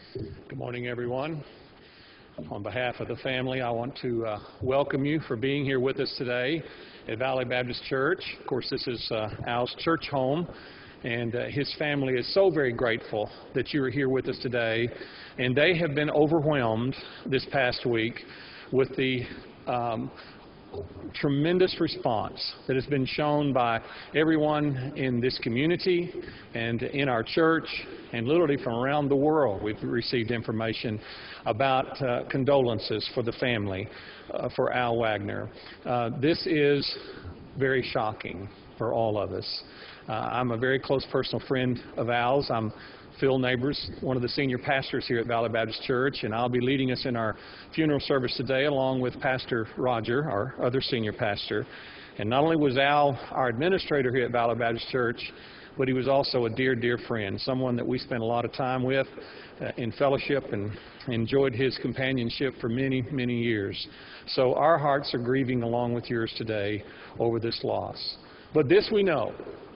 Good morning, everyone. On behalf of the family, I want to welcome you for being here with us today at Valley Baptist Church. Of course, this is Al's church home, and his family is so very grateful that you are here with us today. And they have been overwhelmed this past week with the tremendous response that has been shown by everyone in this community and in our church, and literally from around the world. We've received information about condolences for the family, for Al Wagner. This is very shocking for all of us. I'm a very close personal friend of Al's. I'm Phil Neighbors, one of the senior pastors here at Valley Baptist Church, and I'll be leading us in our funeral service today along with Pastor Roger, our other senior pastor. And not only was Al our administrator here at Valley Baptist Church, but he was also a dear, dear friend, someone that we spent a lot of time with in fellowship and enjoyed his companionship for many, many years. So our hearts are grieving along with yours today over this loss. But this we know,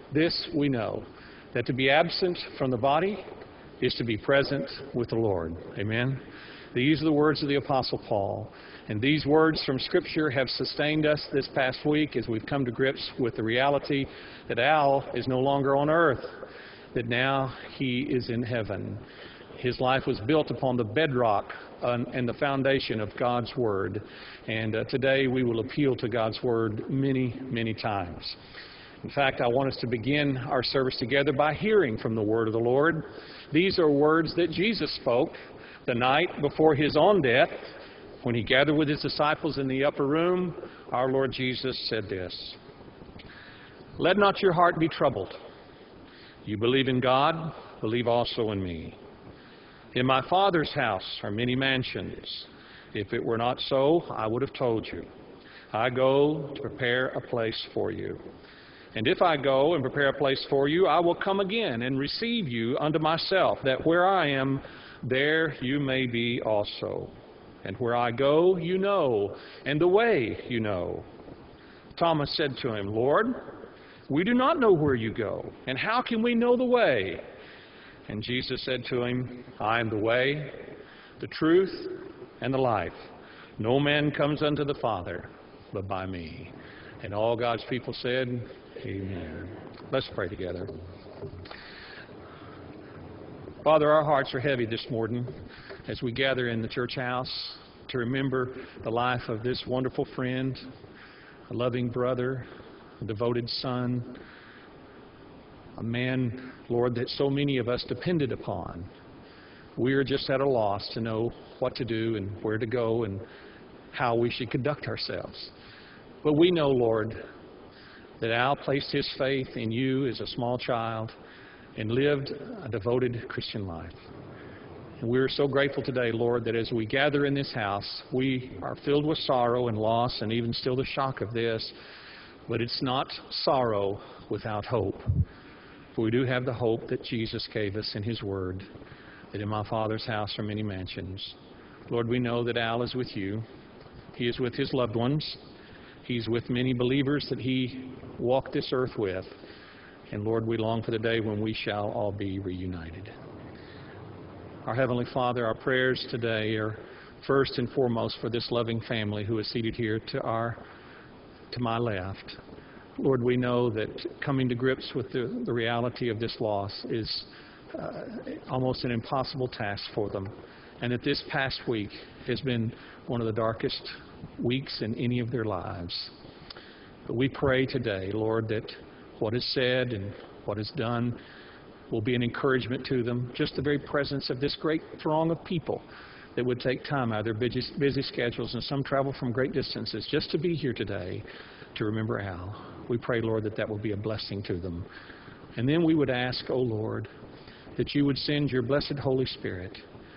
that to be absent from the body is to be present with the Lord. Amen? These are the words of the Apostle Paul. And these words from Scripture have sustained us this past week as we've come to grips with the reality that Al is no longer on earth, that now he is in heaven. His life was built upon the bedrock and the foundation of God's Word. And today we will appeal to God's Word many, many times. In fact, I want us to begin our service together by hearing from the word of the Lord. These are words that Jesus spoke the night before his own death. When he gathered with his disciples in the upper room, our Lord Jesus said this: "Let not your heart be troubled. You believe in God, believe also in me. In my Father's house are many mansions. If it were not so, I would have told you. I go to prepare a place for you. And if I go and prepare a place for you, I will come again and receive you unto myself, that where I am, there you may be also. And where I go, you know, and the way you know." Thomas said to him, "Lord, we do not know where you go, and how can we know the way?" And Jesus said to him, "I am the way, the truth, and the life. No man comes unto the Father but by me." And all God's people said, Amen. Let's pray together. Father, our hearts are heavy this morning as we gather in the church house to remember the life of this wonderful friend, a loving brother, a devoted son, a man, Lord, that so many of us depended upon. We are just at a loss to know what to do and where to go and how we should conduct ourselves. But we know, Lord, that Al placed his faith in you as a small child and lived a devoted Christian life. And we're so grateful today, Lord, that as we gather in this house, we are filled with sorrow and loss and even still the shock of this. But it's not sorrow without hope. For we do have the hope that Jesus gave us in his word, that in my Father's house are many mansions. Lord, we know that Al is with you. He is with his loved ones. He's with many believers that he walked this earth with. And Lord, we long for the day when we shall all be reunited. Our Heavenly Father, our prayers today are first and foremost for this loving family who is seated here to my left. Lord, we know that coming to grips with the reality of this loss is almost an impossible task for them. And that this past week has been one of the darkest weeks in any of their lives. But we pray today, Lord, that what is said and what is done will be an encouragement to them. Just the very presence of this great throng of people that would take time out of their busy schedules, and some travel from great distances just to be here today to remember Al. We pray, Lord, that that will be a blessing to them. And then we would ask, oh Lord, that you would send your blessed Holy Spirit,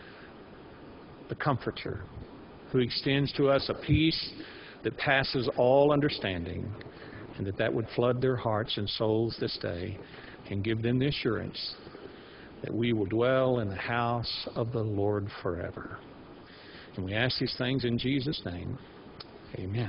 the Comforter, who extends to us a peace that passes all understanding, and that would flood their hearts and souls this day and give them the assurance that we will dwell in the house of the Lord forever. And we ask these things in Jesus' name. Amen.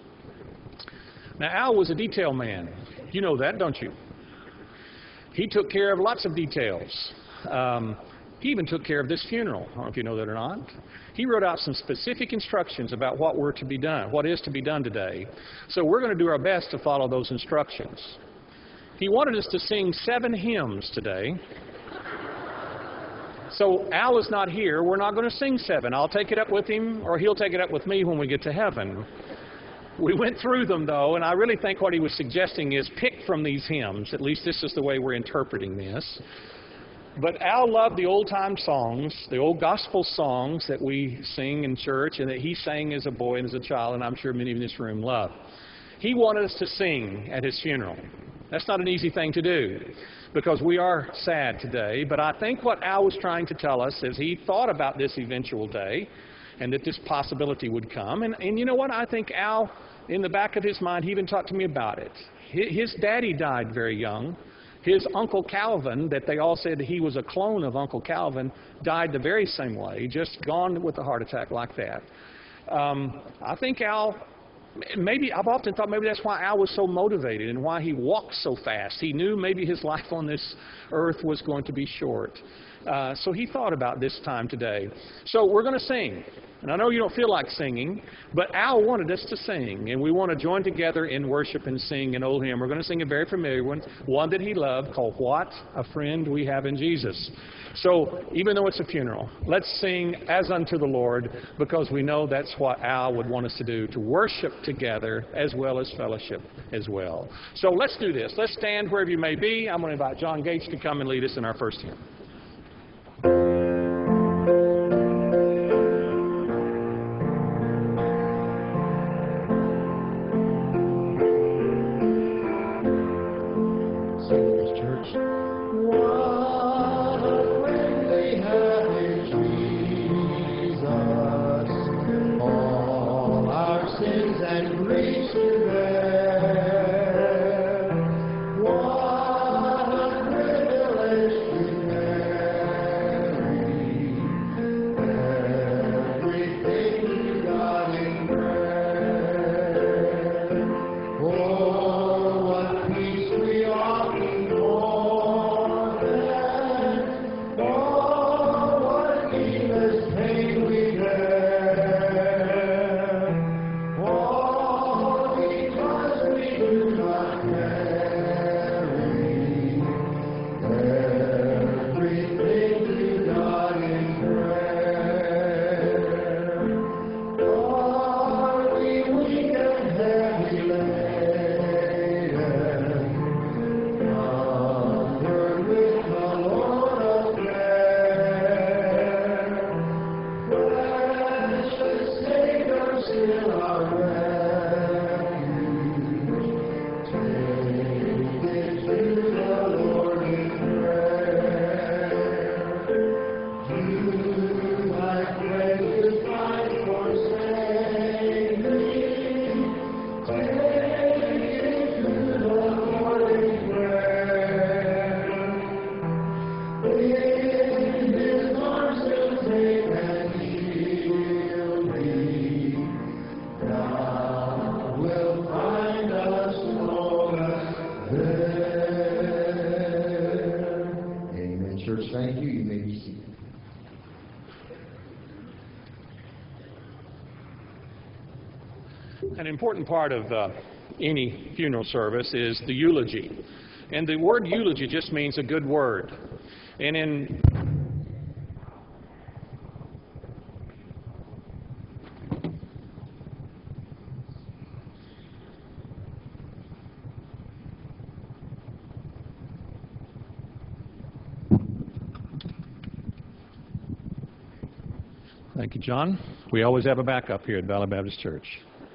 Now, Al was a detail man. You know that, don't you? He took care of lots of details. He even took care of this funeral. I don't know if you know that or not. He wrote out some specific instructions about what were to be done, what is to be done today. So we're going to do our best to follow those instructions. He wanted us to sing 7 hymns today. So Al is not here. We're not going to sing 7. I'll take it up with him, or he'll take it up with me when we get to heaven. We went through them, though, and I really think what he was suggesting is pick from these hymns. At least this is the way we're interpreting this. But Al loved the old-time songs, the old gospel songs that we sing in church and that he sang as a boy and as a child, and I'm sure many in this room love. He wanted us to sing at his funeral. That's not an easy thing to do because we are sad today, but I think what Al was trying to tell us is he thought about this eventual day and that this possibility would come. And you know what? I think Al, in the back of his mind, he even talked to me about it. His daddy died very young. His Uncle Calvin, that they all said he was a clone of Uncle Calvin, died the very same way, just gone with a heart attack like that. I think Al, maybe I've often thought maybe that's why Al was so motivated and why he walked so fast. He knew maybe his life on this earth was going to be short. So he thought about this time today. So we're going to sing. And I know you don't feel like singing, but Al wanted us to sing. And we want to join together in worship and sing an old hymn. We're going to sing a very familiar one that he loved, called What a Friend We Have in Jesus. So even though it's a funeral, let's sing As Unto the Lord, because we know that's what Al would want us to do, to worship together as well as fellowship as well. So let's do this. Let's stand wherever you may be. I'm going to invite John Gates to come and lead us in our first hymn. An important part of any funeral service is the eulogy. And the word eulogy just means a good word. And thank you, John. We always have a backup here at Valley Baptist Church.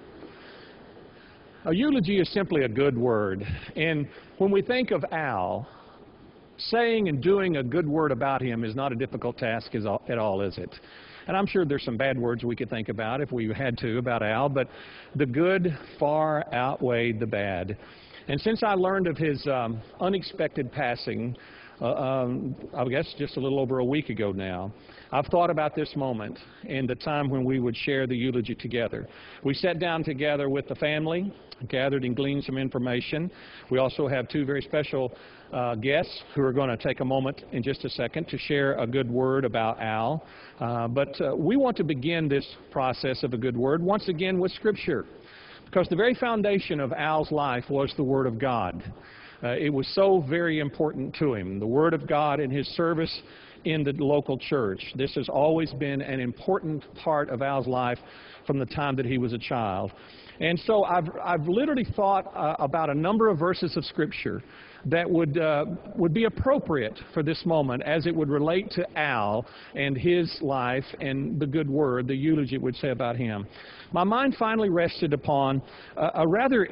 A eulogy is simply a good word. And when we think of Al, saying and doing a good word about him is not a difficult task at all, is it? And I'm sure there's some bad words we could think about if we had to about Al, but the good far outweighed the bad. And since I learned of his unexpected passing, I guess just a little over a week ago now. I've thought about this moment and the time when we would share the eulogy together. We sat down together with the family, gathered and gleaned some information. We also have two very special guests who are going to take a moment in just a second to share a good word about Al. But we want to begin this process of a good word once again with Scripture, because the very foundation of Al's life was the Word of God. It was so very important to him, the Word of God and his service in the local church. This has always been an important part of Al's life from the time that he was a child. And so I've literally thought about a number of verses of Scripture that would be appropriate for this moment as it would relate to Al and his life and the good word, the eulogy it would say about him. My mind finally rested upon a rather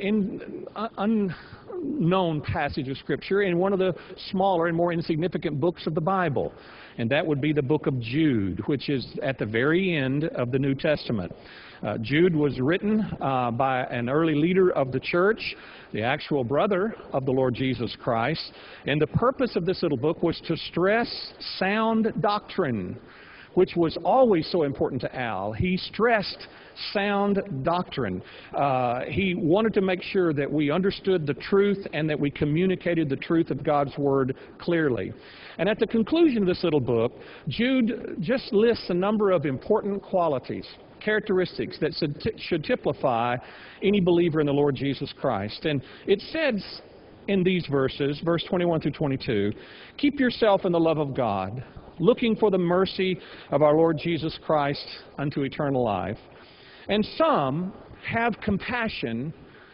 unknown passage of Scripture in one of the smaller and more insignificant books of the Bible, and that would be the book of Jude, which is at the very end of the New Testament. Jude was written by an early leader of the church, the actual brother of the Lord Jesus Christ, and the purpose of this little book was to stress sound doctrine, which was always so important to Al. He stressed sound doctrine. He wanted to make sure that we understood the truth and that we communicated the truth of God's Word clearly. And at the conclusion of this little book, Jude just lists a number of important qualities, characteristics that should typify any believer in the Lord Jesus Christ. And it says in these verses, verse 21 through 22, "Keep yourself in the love of God, looking for the mercy of our Lord Jesus Christ unto eternal life. And some have compassion,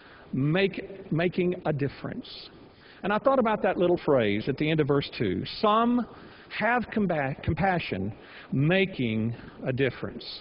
making a difference." And I thought about that little phrase at the end of verse 2. Some have compassion, making a difference.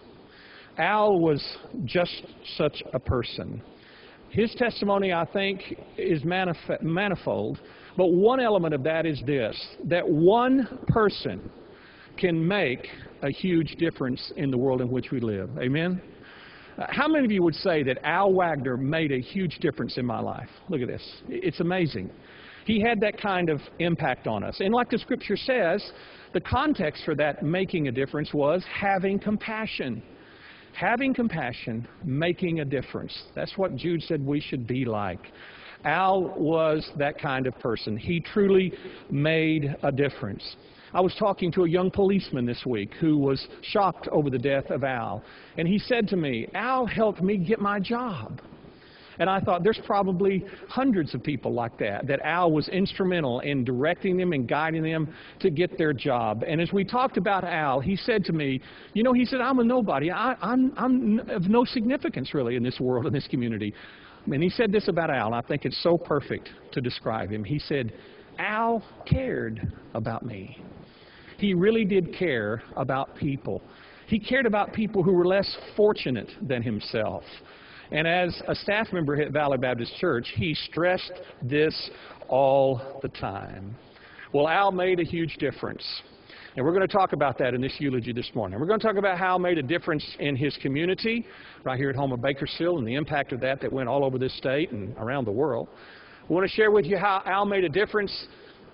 Al was just such a person. His testimony, I think, is manifold, but one element of that is this, that one person can make a huge difference in the world in which we live. Amen? How many of you would say that Al Wagner made a huge difference in my life? Look at this. It's amazing. He had that kind of impact on us. And like the Scripture says, the context for that making a difference was having compassion. Having compassion, making a difference. That's what Jude said we should be like. Al was that kind of person. He truly made a difference. I was talking to a young policeman this week who was shocked over the death of Al. And he said to me, "Al helped me get my job." And I thought, there's probably hundreds of people like that Al was instrumental in directing them and guiding them to get their job. And as we talked about Al, he said to me, he said, "I'm a nobody. I'm of no significance, really, in this world, in this community." And he said this about Al, and I think it's so perfect to describe him. He said, "Al cared about me." He really did care about people. He cared about people who were less fortunate than himself. And as a staff member at Valley Baptist Church, he stressed this all the time. Well, Al made a huge difference. And we're going to talk about that in this eulogy this morning. We're going to talk about how Al made a difference in his community, right here at home in Bakersfield, and the impact of that went all over this state and around the world. We want to share with you how Al made a difference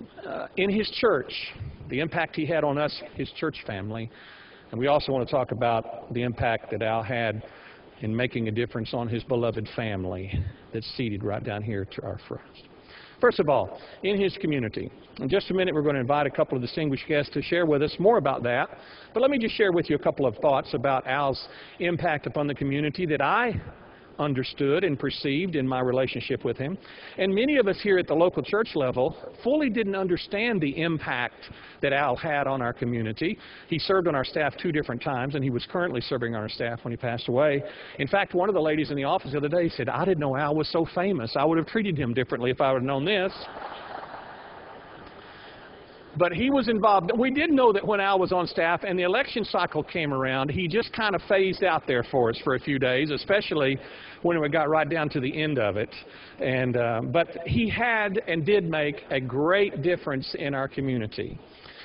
in his church, the impact he had on us, his church family. And we also want to talk about the impact that Al had in making a difference on his beloved family that's seated right down here to our front. First of all, in his community. In just a minute, we're going to invite a couple of distinguished guests to share with us more about that. But let me just share with you a couple of thoughts about Al's impact upon the community that I understood and perceived in my relationship with him. And many of us here at the local church level fully didn't understand the impact that Al had on our community. He served on our staff 2 different times, and he was currently serving on our staff when he passed away. In fact, one of the ladies in the office the other day said, "I didn't know Al was so famous. I would have treated him differently if I would have known this." But he was involved. We did know that when Al was on staff and the election cycle came around, he just kind of phased out there for us for a few days, especially when we got right down to the end of it. But he had and did make a great difference in our community.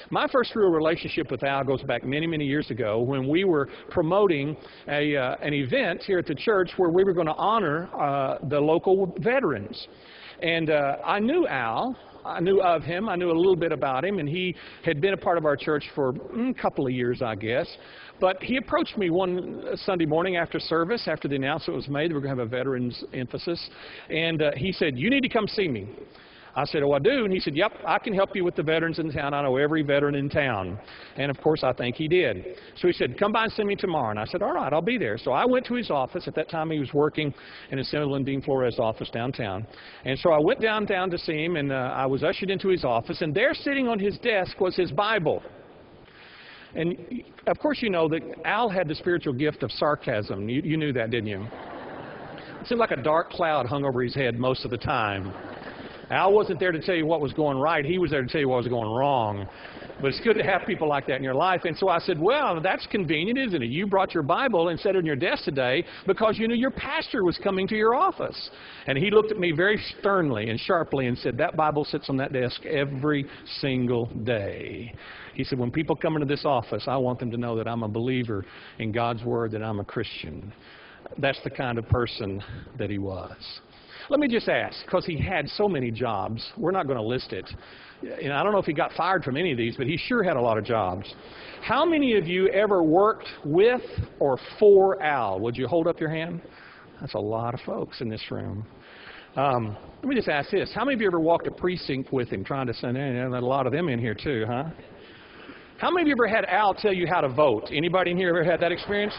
My first real relationship with Al goes back many, many years ago when we were promoting an event here at the church where we were going to honor the local veterans. And I knew Al. I knew of him. I knew a little bit about him, and he had been a part of our church for a couple of years, I guess. But he approached me one Sunday morning after service, after the announcement was made that we're going to have a veterans emphasis, and he said, "You need to come see me." I said, "Oh, I do." And he said, "Yep, I can help you with the veterans in town. I know every veteran in town." And, of course, I think he did. So he said, "Come by and see me tomorrow." And I said, "All right, I'll be there." So I went to his office. At that time, he was working in his Senator Dean Flores office downtown. And so I went downtown to see him, and I was ushered into his office. And there sitting on his desk was his Bible. And, of course, you know that Al had the spiritual gift of sarcasm. You knew that, didn't you? It seemed like a dark cloud hung over his head most of the time. Al wasn't there to tell you what was going right. He was there to tell you what was going wrong. But it's good to have people like that in your life. And so I said, "Well, that's convenient, isn't it? You brought your Bible and set it on your desk today because you knew your pastor was coming to your office." And he looked at me very sternly and sharply and said, "That Bible sits on that desk every single day." He said, "When people come into this office, I want them to know that I'm a believer in God's Word, that I'm a Christian." That's the kind of person that he was. Let me just ask, because he had so many jobs, we're not going to list it. And I don't know if he got fired from any of these, but he sure had a lot of jobs. How many of you ever worked with or for Al? Would you hold up your hand? That's a lot of folks in this room. Let me just ask this. How many of you ever walked a precinct with him trying to send in? A lot of them in here too, huh? How many of you ever had Al tell you how to vote? Anybody in here ever had that experience?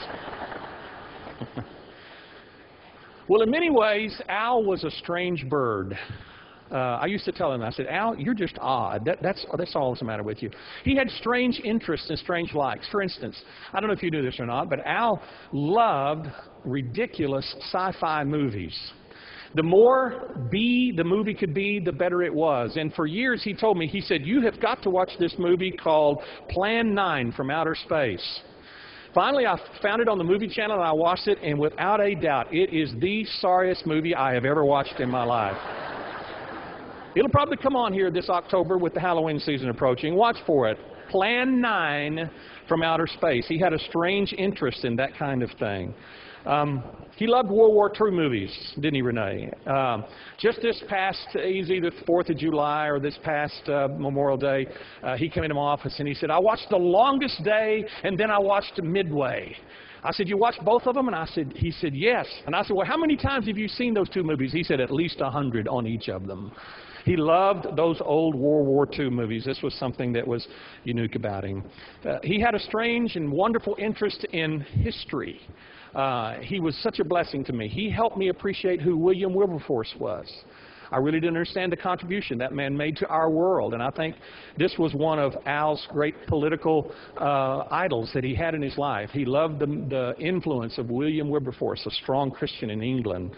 Well, in many ways, Al was a strange bird. I used to tell him, I said, "Al, you're just odd. That's all that's the matter with you." He had strange interests and strange likes. For instance, I don't know if you knew this or not, but Al loved ridiculous sci-fi movies. The more B the movie could be, the better it was. And for years he told me, he said, "You have got to watch this movie called Plan 9 from Outer Space." Finally, I found it on the movie channel, and I watched it, and without a doubt, it is the sorriest movie I have ever watched in my life. It'll probably come on here this October with the Halloween season approaching. Watch for it. Plan 9 from Outer Space. He had a strange interest in that kind of thing. He loved World War II movies, didn't he, Renee? Just this past, either the 4th of July or this past Memorial Day, he came into my office and he said, "I watched The Longest Day and then I watched Midway." I said, "You watched both of them?" And he said, "Yes." And I said, "Well, how many times have you seen those two movies?" He said, "At least 100 on each of them." He loved those old World War II movies. This was something that was unique about him. He had a strange and wonderful interest in history. He was such a blessing to me. He helped me appreciate who William Wilberforce was. I really didn't understand the contribution that man made to our world, and I think this was one of Al's great political idols that he had in his life. He loved the influence of William Wilberforce, a strong Christian in England.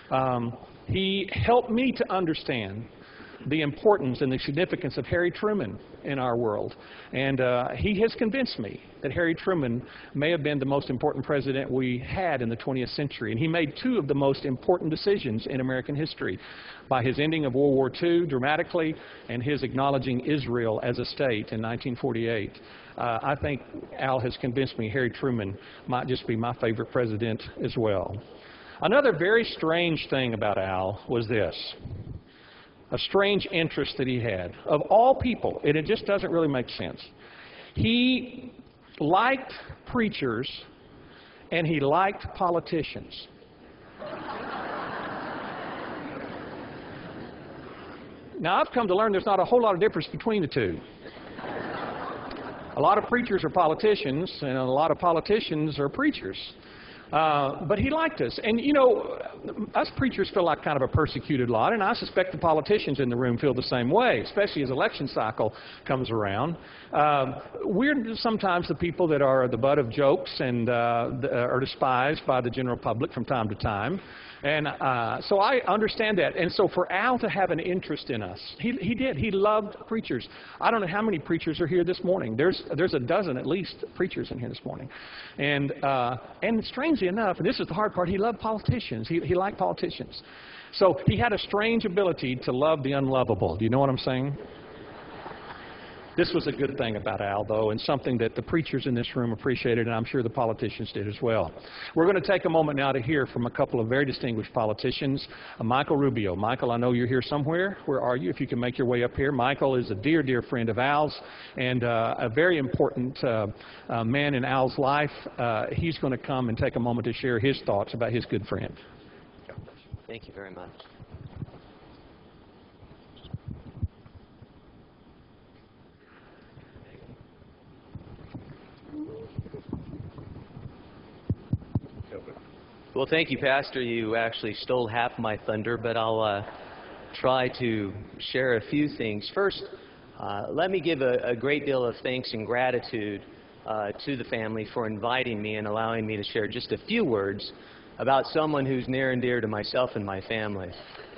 He helped me to understand the importance and the significance of Harry Truman in our world. And he has convinced me that Harry Truman may have been the most important president we had in the 20th century. And he made two of the most important decisions in American history by his ending of World War II dramatically and his acknowledging Israel as a state in 1948. I think Al has convinced me Harry Truman might just be my favorite president as well. Another very strange thing about Al was this. A strange interest that he had. Of all people, and it just doesn't really make sense. He liked preachers and he liked politicians. Now, I've come to learn there's not a whole lot of difference between the two. A lot of preachers are politicians, and a lot of politicians are preachers. But he liked us. And, you know, us preachers feel like kind of a persecuted lot, and I suspect the politicians in the room feel the same way, especially as election cycle comes around. We're sometimes the people that are the butt of jokes and are despised by the general public from time to time. And so I understand that. And so for Al to have an interest in us, he did. He loved preachers. I don't know how many preachers are here this morning. There's a dozen at least preachers in here this morning. And strangely enough, and this is the hard part, he loved politicians. He liked politicians. So he had a strange ability to love the unlovable. Do you know what I'm saying? This was a good thing about Al, though, and something that the preachers in this room appreciated, and I'm sure the politicians did as well. We're going to take a moment now to hear from a couple of very distinguished politicians. Michael Rubio. Michael, I know you're here somewhere. Where are you? If you can make your way up here. Michael is a dear, dear friend of Al's and a very important man in Al's life. He's going to come and take a moment to share his thoughts about his good friend. Thank you very much. Well, thank you, Pastor. You actually stole half my thunder, but I'll try to share a few things. First, let me give a great deal of thanks and gratitude to the family for inviting me and allowing me to share just a few words about someone who's near and dear to myself and my family.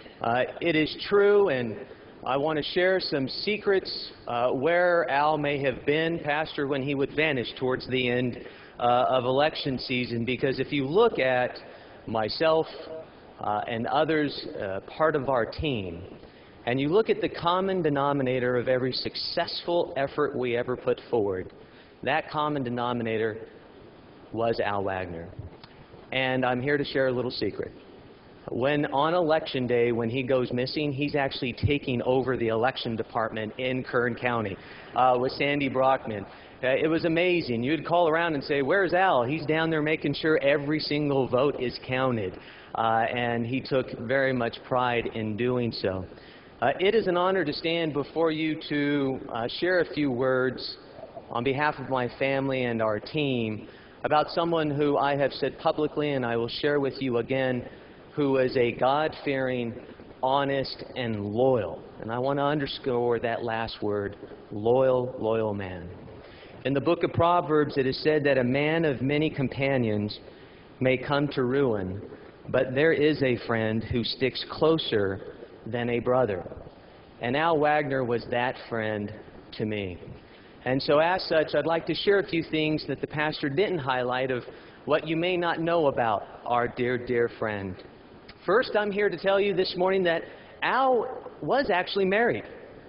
It is true, and I want to share some secrets where Al may have been, Pastor, when he would vanish towards the end of election season, because if you look at myself and others, part of our team, and you look at the common denominator of every successful effort we ever put forward, that common denominator was Al Wagner. And I'm here to share a little secret. When on election day, when he goes missing, he's actually taking over the election department in Kern County with Sandy Brockman. It was amazing. You'd call around and say, "Where's Al?" He's down there making sure every single vote is counted. And he took very much pride in doing so. It is an honor to stand before you to share a few words on behalf of my family and our team about someone who I have said publicly, and I will share with you again, who is a God-fearing, honest, and loyal. And I want to underscore that last word, loyal, loyal man. In the book of Proverbs, it is said that a man of many companions may come to ruin, but there is a friend who sticks closer than a brother. And Al Wagner was that friend to me. And so as such, I'd like to share a few things that the pastor didn't highlight of what you may not know about our dear, dear friend. First, I'm here to tell you this morning that Al was actually married.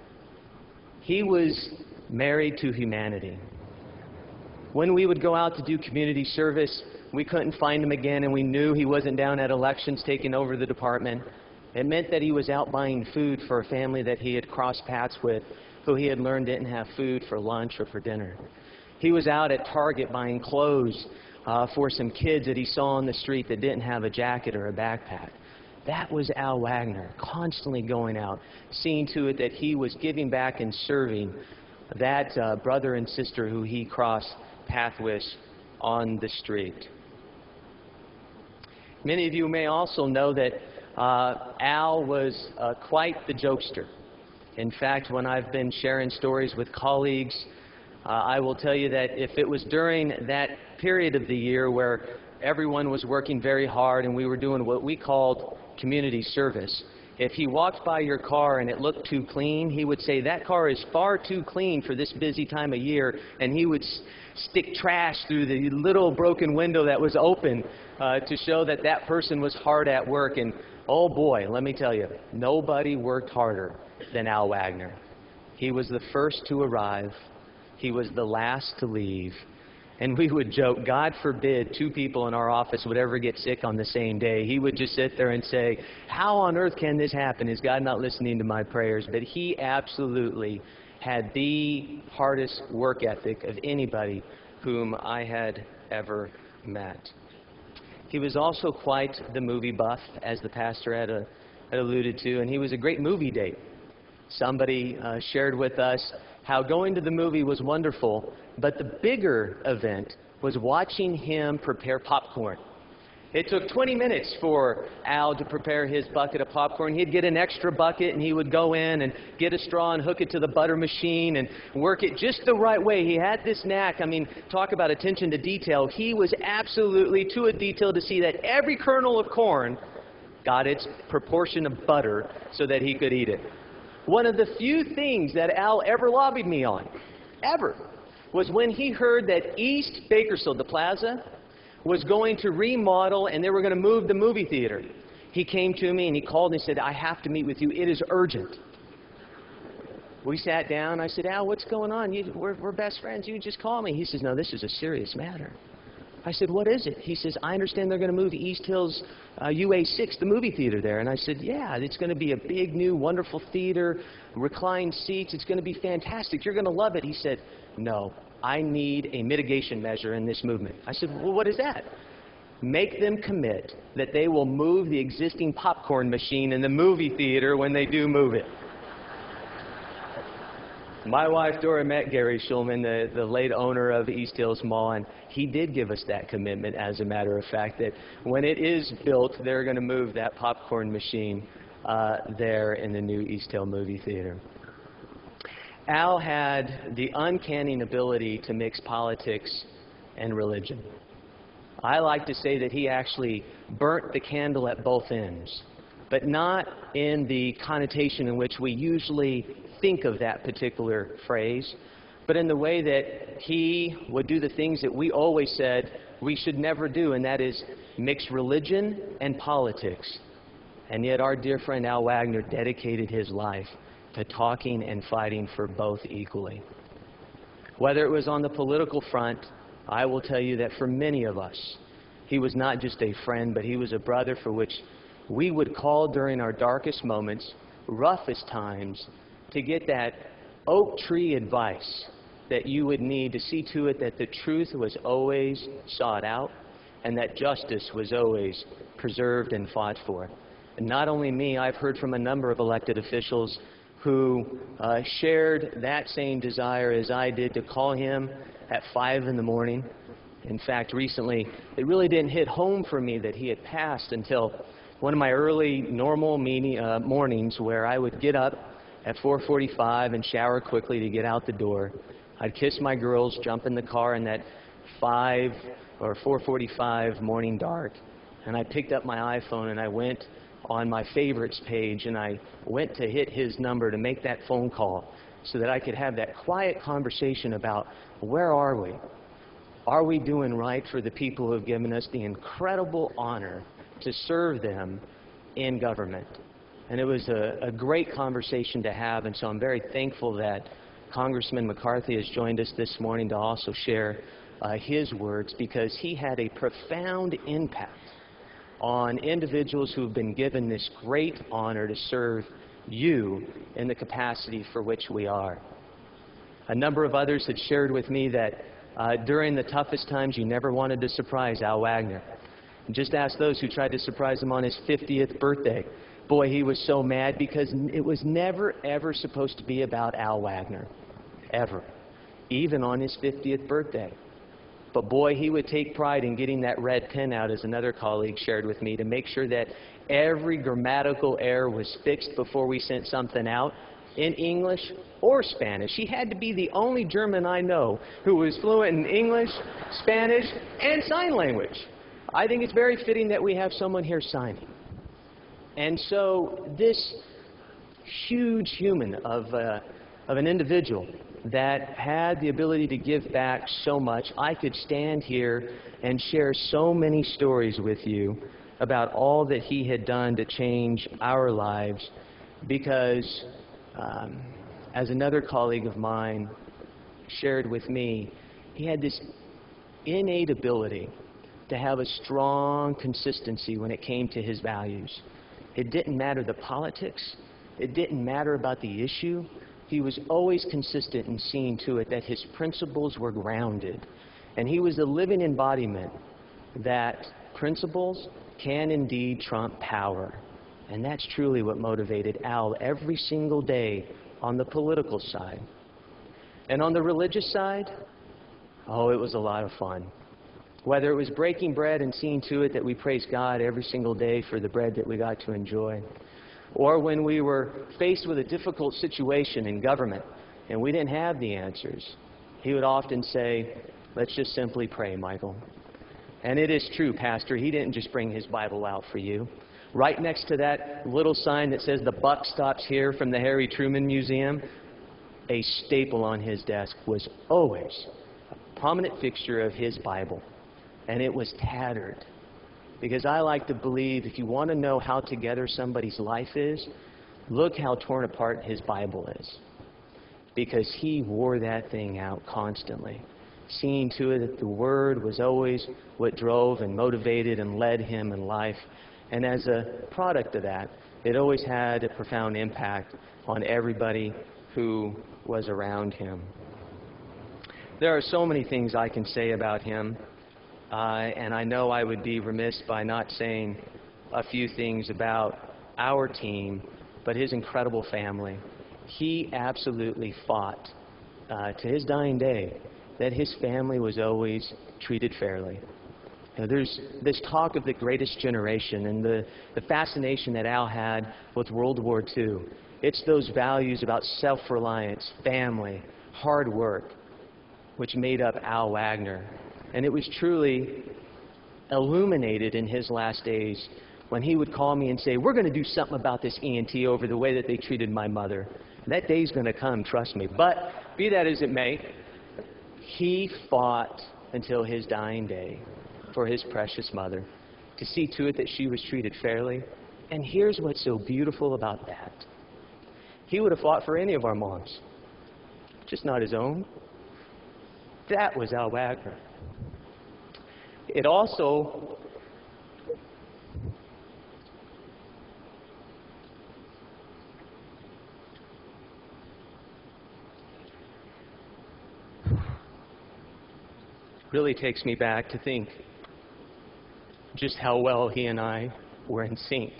He was married to humanity. When we would go out to do community service, we couldn't find him again, and we knew he wasn't down at elections taking over the department. It meant that he was out buying food for a family that he had crossed paths with, who he had learned didn't have food for lunch or for dinner. He was out at Target buying clothes for some kids that he saw on the street that didn't have a jacket or a backpack. That was Al Wagner, constantly going out, seeing to it that he was giving back and serving that brother and sister who he crossed paths with on the street. Many of you may also know that Al was quite the jokester. In fact, when I've been sharing stories with colleagues, I will tell you that if it was during that period of the year where everyone was working very hard and we were doing what we called community service, if he walked by your car and it looked too clean, he would say, "That car is far too clean for this busy time of year," and he would stick trash through the little broken window that was open to show that that person was hard at work. And oh boy, let me tell you, nobody worked harder than Al Wagner. He was the first to arrive. He was the last to leave. And we would joke, God forbid two people in our office would ever get sick on the same day. He would just sit there and say, "How on earth can this happen? Is God not listening to my prayers?" But he absolutely had the hardest work ethic of anybody whom I had ever met. He was also quite the movie buff, as the pastor had alluded to, and he was a great movie date. Somebody shared with us how going to the movie was wonderful, but the bigger event was watching him prepare popcorn. It took 20 minutes for Al to prepare his bucket of popcorn. He'd get an extra bucket and he would go in and get a straw and hook it to the butter machine and work it just the right way. He had this knack. I mean, talk about attention to detail. He was absolutely to a detail to see that every kernel of corn got its proportion of butter so that he could eat it. One of the few things that Al ever lobbied me on, ever, was when he heard that East Bakersfield, the plaza, was going to remodel and they were going to move the movie theater. He came to me and he called and he said, "I have to meet with you. It is urgent." We sat down. I said, Al, what's going on? We're best friends. You just call me. He says, no, this is a serious matter. I said, what is it? He says, I understand they're going to move to East Hills UA6, the movie theater there. And I said, yeah, it's going to be a big, new, wonderful theater, reclined seats. It's going to be fantastic. You're going to love it. He said, no, I need a mitigation measure in this movement. I said, well, what is that? Make them commit that they will move the existing popcorn machine in the movie theater when they do move it. My wife, Dora, met Gary Schulman, the late owner of East Hills Mall, and he did give us that commitment, as a matter of fact, that when it is built, they're going to move that popcorn machine there in the new East Hill movie theater. Al had the uncanny ability to mix politics and religion. I like to say that he actually burnt the candle at both ends, but not in the connotation in which we usually think of that particular phrase, but in the way that he would do the things that we always said we should never do, and that is mix religion and politics. And yet our dear friend Al Wagner dedicated his life to talking and fighting for both equally. Whether it was on the political front, I will tell you that for many of us, he was not just a friend, but he was a brother for which we would call during our darkest moments, roughest times, to get that oak tree advice that you would need to see to it that the truth was always sought out and that justice was always preserved and fought for. And not only me, I've heard from a number of elected officials who shared that same desire as I did to call him at 5 in the morning. In fact, recently, it really didn't hit home for me that he had passed until one of my early normal mornings where I would get up at 4:45 and shower quickly to get out the door. I'd kiss my girls, jump in the car in that 5 or 4:45 morning dark, and I picked up my iPhone and I went on my favorites page and I went to hit his number to make that phone call so that I could have that quiet conversation about where are we? Are we doing right for the people who have given us the incredible honor to serve them in government? And it was a great conversation to have, and so I'm very thankful that Congressman McCarthy has joined us this morning to also share his words, because he had a profound impact on individuals who have been given this great honor to serve you in the capacity for which we are. A number of others had shared with me that during the toughest times you never wanted to surprise Al Wagner. Just ask those who tried to surprise him on his 50th birthday. Boy, he was so mad because it was never, ever supposed to be about Al Wagner. Ever. Even on his 50th birthday. But boy, he would take pride in getting that red pen out, as another colleague shared with me, to make sure that every grammatical error was fixed before we sent something out in English or Spanish. He had to be the only German I know who was fluent in English, Spanish, and sign language. I think it's very fitting that we have someone here signing. And so this huge human of an individual that had the ability to give back so much, I could stand here and share so many stories with you about all that he had done to change our lives, because as another colleague of mine shared with me, he had this innate ability to have a strong consistency when it came to his values. It didn't matter the politics. It didn't matter about the issue. He was always consistent in seeing to it that his principles were grounded. And he was a living embodiment that principles can indeed trump power. And that's truly what motivated Al every single day on the political side. And on the religious side, oh, it was a lot of fun. Whether it was breaking bread and seeing to it that we praise God every single day for the bread that we got to enjoy, or when we were faced with a difficult situation in government and we didn't have the answers, he would often say, let's just simply pray, Michael. And it is true, Pastor, he didn't just bring his Bible out for you. Right next to that little sign that says the buck stops here from the Harry Truman Museum, a staple on his desk was always a prominent fixture of his Bible. And it was tattered. Because I like to believe if you want to know how together somebody's life is, look how torn apart his Bible is. because he wore that thing out constantly, seeing to it that the Word was always what drove and motivated and led him in life. And as a product of that, it always had a profound impact on everybody who was around him. There are so many things I can say about him, and I know I would be remiss by not saying a few things about our team, but his incredible family. He absolutely fought to his dying day that his family was always treated fairly. You know, there's this talk of the greatest generation and the fascination that Al had with World War II. It's those values about self-reliance, family, hard work, which made up Al Wagner. And it was truly illuminated in his last days when he would call me and say, "We're going to do something about this ENT over the way that they treated my mother." That day's going to come, trust me. But be that as it may, he fought until his dying day for his precious mother, to see to it that she was treated fairly. And here's what's so beautiful about that. He would have fought for any of our moms, just not his own. That was Al Wagner. It also really takes me back to think just how well he and I were in sync.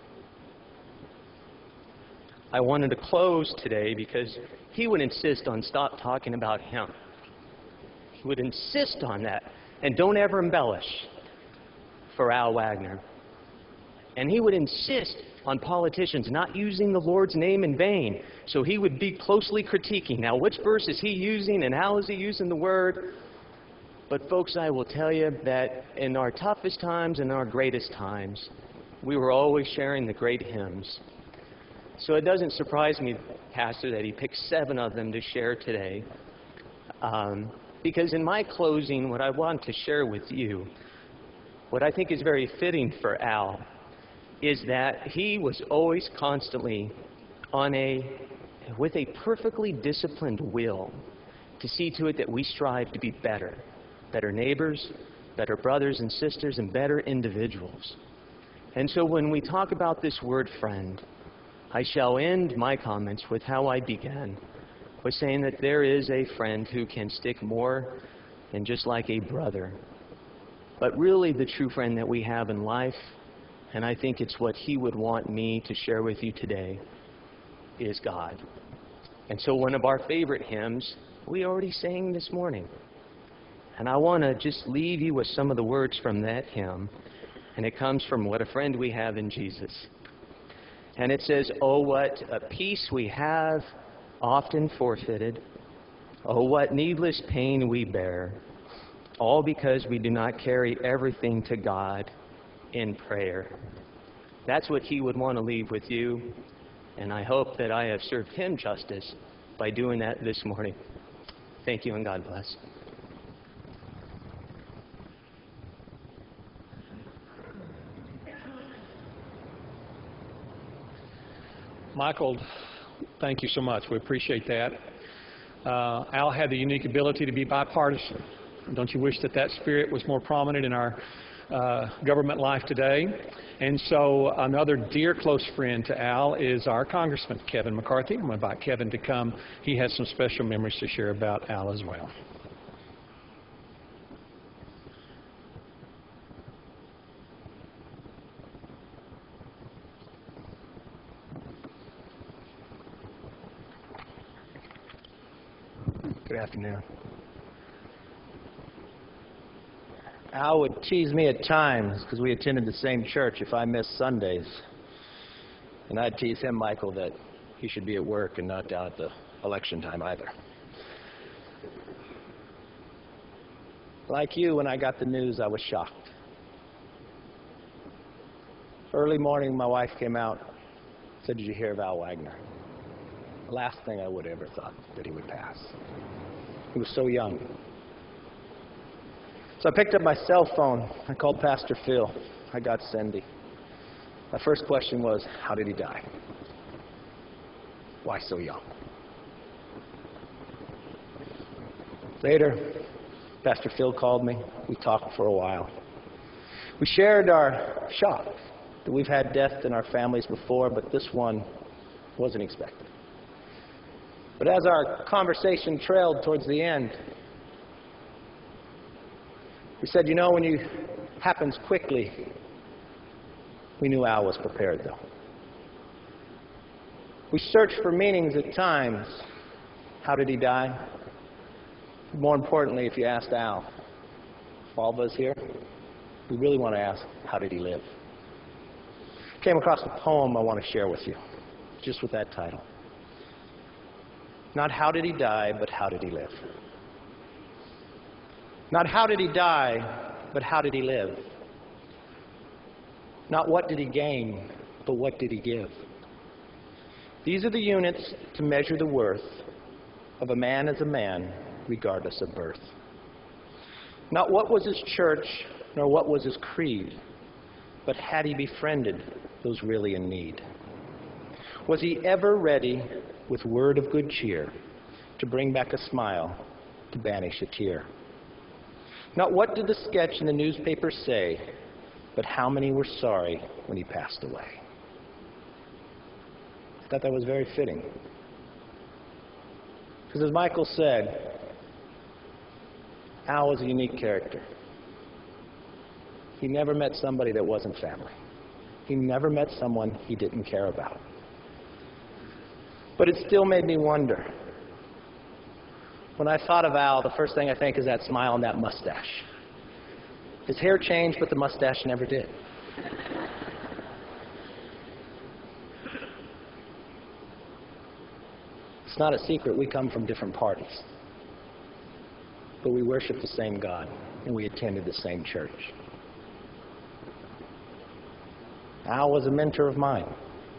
I wanted to close today because he would insist on stop talking about him. He would insist on that. And don't ever embellish for Al Wagner. And he would insist on politicians not using the Lord's name in vain. So he would be closely critiquing. Now, which verse is he using and how is he using the word? But folks, I will tell you that in our toughest times and our greatest times, we were always sharing the great hymns. So it doesn't surprise me, Pastor, that he picked 7 of them to share today. Because in my closing, what I want to share with you, what I think is very fitting for Al, is that he was always constantly with a perfectly disciplined will to see to it that we strive to be better neighbors, better brothers and sisters, and better individuals. And so when we talk about this word friend, I shall end my comments with how I began, by saying that there is a friend who can stick more than just like a brother. But really the true friend that we have in life, and I think it's what he would want me to share with you today, is God. And so one of our favorite hymns, we already sang this morning. And I want to just leave you with some of the words from that hymn. And it comes from what a friend we have in Jesus. And it says, "Oh, what a peace we have often forfeited. Oh, what needless pain we bear. All because we do not carry everything to God in prayer." That's what he would want to leave with you. And I hope that I have served him justice by doing that this morning. Thank you and God bless. Michael, thank you so much. We appreciate that. Al had the unique ability to be bipartisan. Don't you wish that that spirit was more prominent in our government life today? And so another dear close friend to Al is our Congressman Kevin McCarthy. I'm going to invite Kevin to come. He has some special memories to share about Al as well. Good afternoon. Al would tease me at times because we attended the same church if I missed Sundays. And I'd tease him, Michael, that he should be at work and not down at the election time either. Like you, when I got the news, I was shocked. Early morning, my wife came out and said, "Did you hear of Al Wagner?" The last thing I would have ever thought that he would pass. He was so young. So I picked up my cell phone. I called Pastor Phil. I got Cindy. My first question was, how did he die? Why so young? Later, Pastor Phil called me. We talked for a while. We shared our shock that we've had death in our families before, but this one wasn't expected. But as our conversation trailed towards the end, we said, you know, when it happens quickly, we knew Al was prepared, though. We searched for meanings at times. How did he die? More importantly, if you asked Al, all of us here, we really want to ask, how did he live? Came across a poem I want to share with you, just with that title. Not how did he die, but how did he live? Not how did he die, but how did he live? Not what did he gain, but what did he give? These are the units to measure the worth of a man as a man, regardless of birth. Not what was his church, nor what was his creed, but had he befriended those really in need? Was he ever ready, with word of good cheer, to bring back a smile, to banish a tear? Not what did the sketch in the newspaper say, but how many were sorry when he passed away. I thought that was very fitting. Because as Michael said, Al was a unique character. He never met somebody that wasn't family. He never met someone he didn't care about. But it still made me wonder. When I thought of Al, the first thing I think is that smile and that mustache. His hair changed, but the mustache never did. It's not a secret, we come from different parties. But we worship the same God, and we attended the same church. Al was a mentor of mine.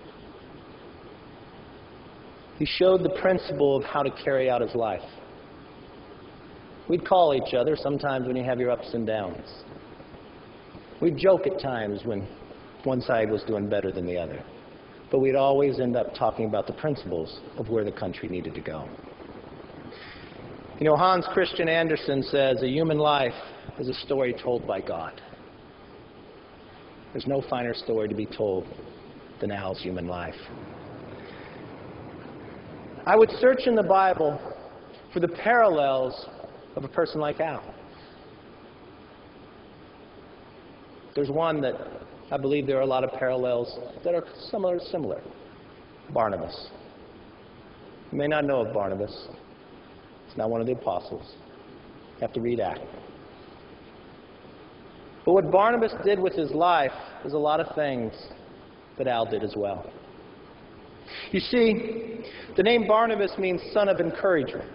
He showed the principle of how to carry out his life. We'd call each other sometimes when you have your ups and downs. We'd joke at times when one side was doing better than the other. But we'd always end up talking about the principles of where the country needed to go. You know, Hans Christian Andersen says, a human life is a story told by God. There's no finer story to be told than Al's human life. I would search in the Bible for the parallels of a person like Al. There's one that I believe there are a lot of parallels that are similar. Barnabas. You may not know of Barnabas. He's not one of the apostles. You have to read Acts. But what Barnabas did with his life is a lot of things that Al did as well. You see, the name Barnabas means son of encouragement.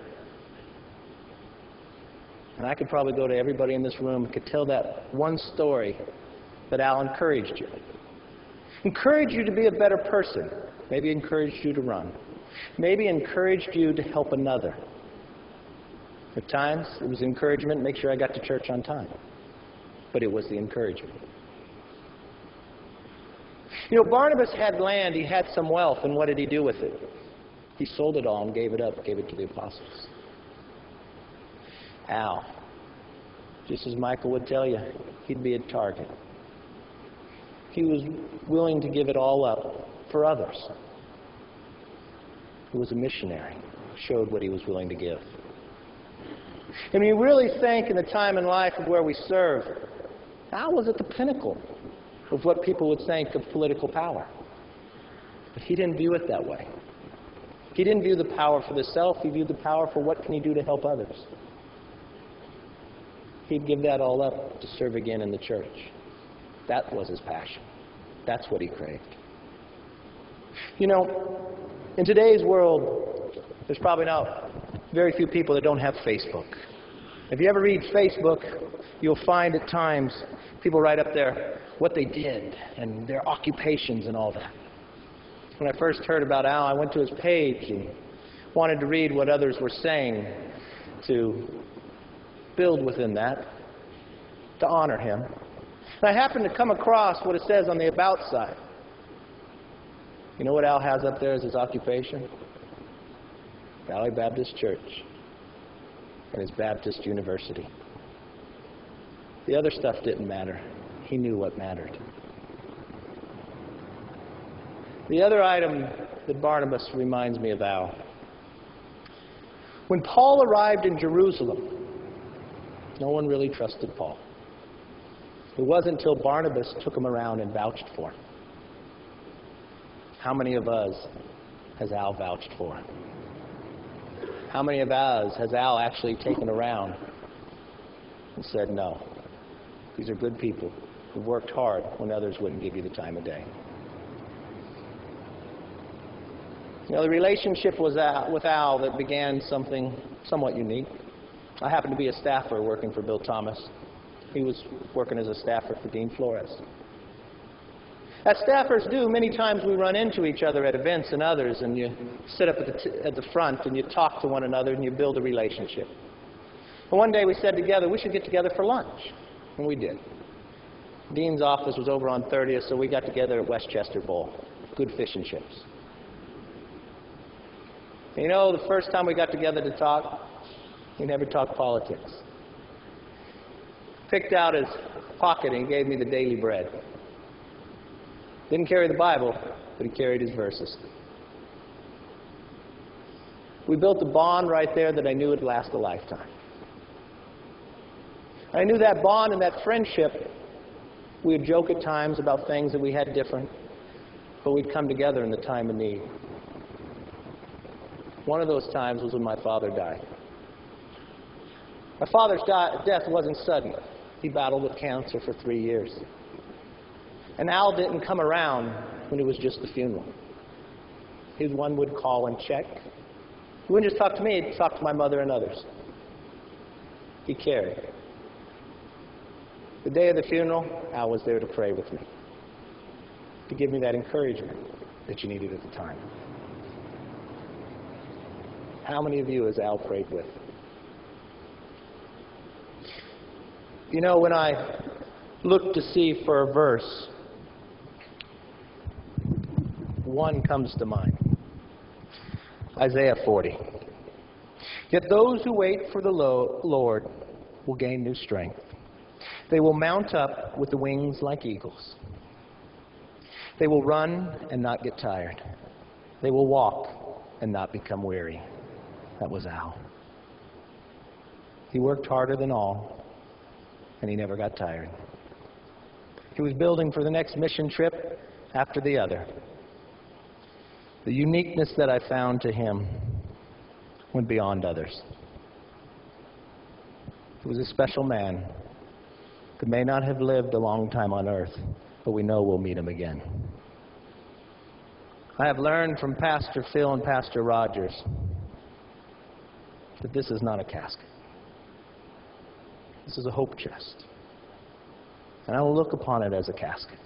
And I could probably go to everybody in this room and could tell that one story that Al encouraged you. Encouraged you to be a better person. Maybe encouraged you to run. Maybe encouraged you to help another. At times, it was encouragement, make sure I got to church on time. But it was the encouragement. You know, Barnabas had land, he had some wealth, and what did he do with it? He sold it all and gave it up, gave it to the apostles. Al, just as Michael would tell you, he'd be a target. He was willing to give it all up for others. He was a missionary, showed what he was willing to give. And when you really think in the time in life of where we serve, Al was at the pinnacle of what people would think of political power. But he didn't view it that way. He didn't view the power for the self, he viewed the power for what can he do to help others. He'd give that all up to serve again in the church. That was his passion. That's what he craved. You know, in today's world, there's probably not very few people that don't have Facebook. If you ever read Facebook, you'll find at times people write up there what they did and their occupations and all that. When I first heard about Al, I went to his page and wanted to read what others were saying to build within that, to honor him. And I happened to come across what it says on the About side. You know what Al has up there as his occupation? Valley Baptist Church. and his Baptist university. The other stuff didn't matter. He knew what mattered. The other item that Barnabas reminds me of Al. When Paul arrived in Jerusalem, no one really trusted Paul. It wasn't until Barnabas took him around and vouched for him. How many of us has Al vouched for? How many of us has Al actually taken around and said, no, these are good people who worked hard when others wouldn't give you the time of day? You know, the relationship with Al that began something somewhat unique. I happened to be a staffer working for Bill Thomas. He was working as a staffer for Dean Flores. As staffers do, many times we run into each other at events and others, and you sit up at the front and you talk to one another and you build a relationship. And one day we said together, we should get together for lunch. And we did. Dean's office was over on 30th, so we got together at Westchester Bowl. Good fish and chips. You know, the first time we got together to talk, he never talked politics. Picked out his pocket and gave me the daily bread. Didn't carry the Bible, but he carried his verses. We built a bond right there that I knew would last a lifetime. I knew that bond and that friendship, we would joke at times about things that we had different, but we'd come together in the time of need. One of those times was when my father died. My father's death wasn't sudden. He battled with cancer for 3 years. And Al didn't come around when it was just the funeral. His one would call and check. He wouldn't just talk to me, he'd talk to my mother and others. He cared. The day of the funeral, Al was there to pray with me, to give me that encouragement that you needed at the time. How many of you has Al prayed with? You know, when I look to see for a verse, one comes to mind. Isaiah 40. Yet those who wait for the Lord will gain new strength. They will mount up with the wings like eagles. They will run and not get tired. They will walk and not become weary. That was Al. He worked harder than all, and he never got tired. He was building for the next mission trip after the other. The uniqueness that I found to him went beyond others. He was a special man that may not have lived a long time on earth, but we know we'll meet him again. I have learned from Pastor Phil and Pastor Rogers that this is not a casket. This is a hope chest. And I will look upon it as a casket.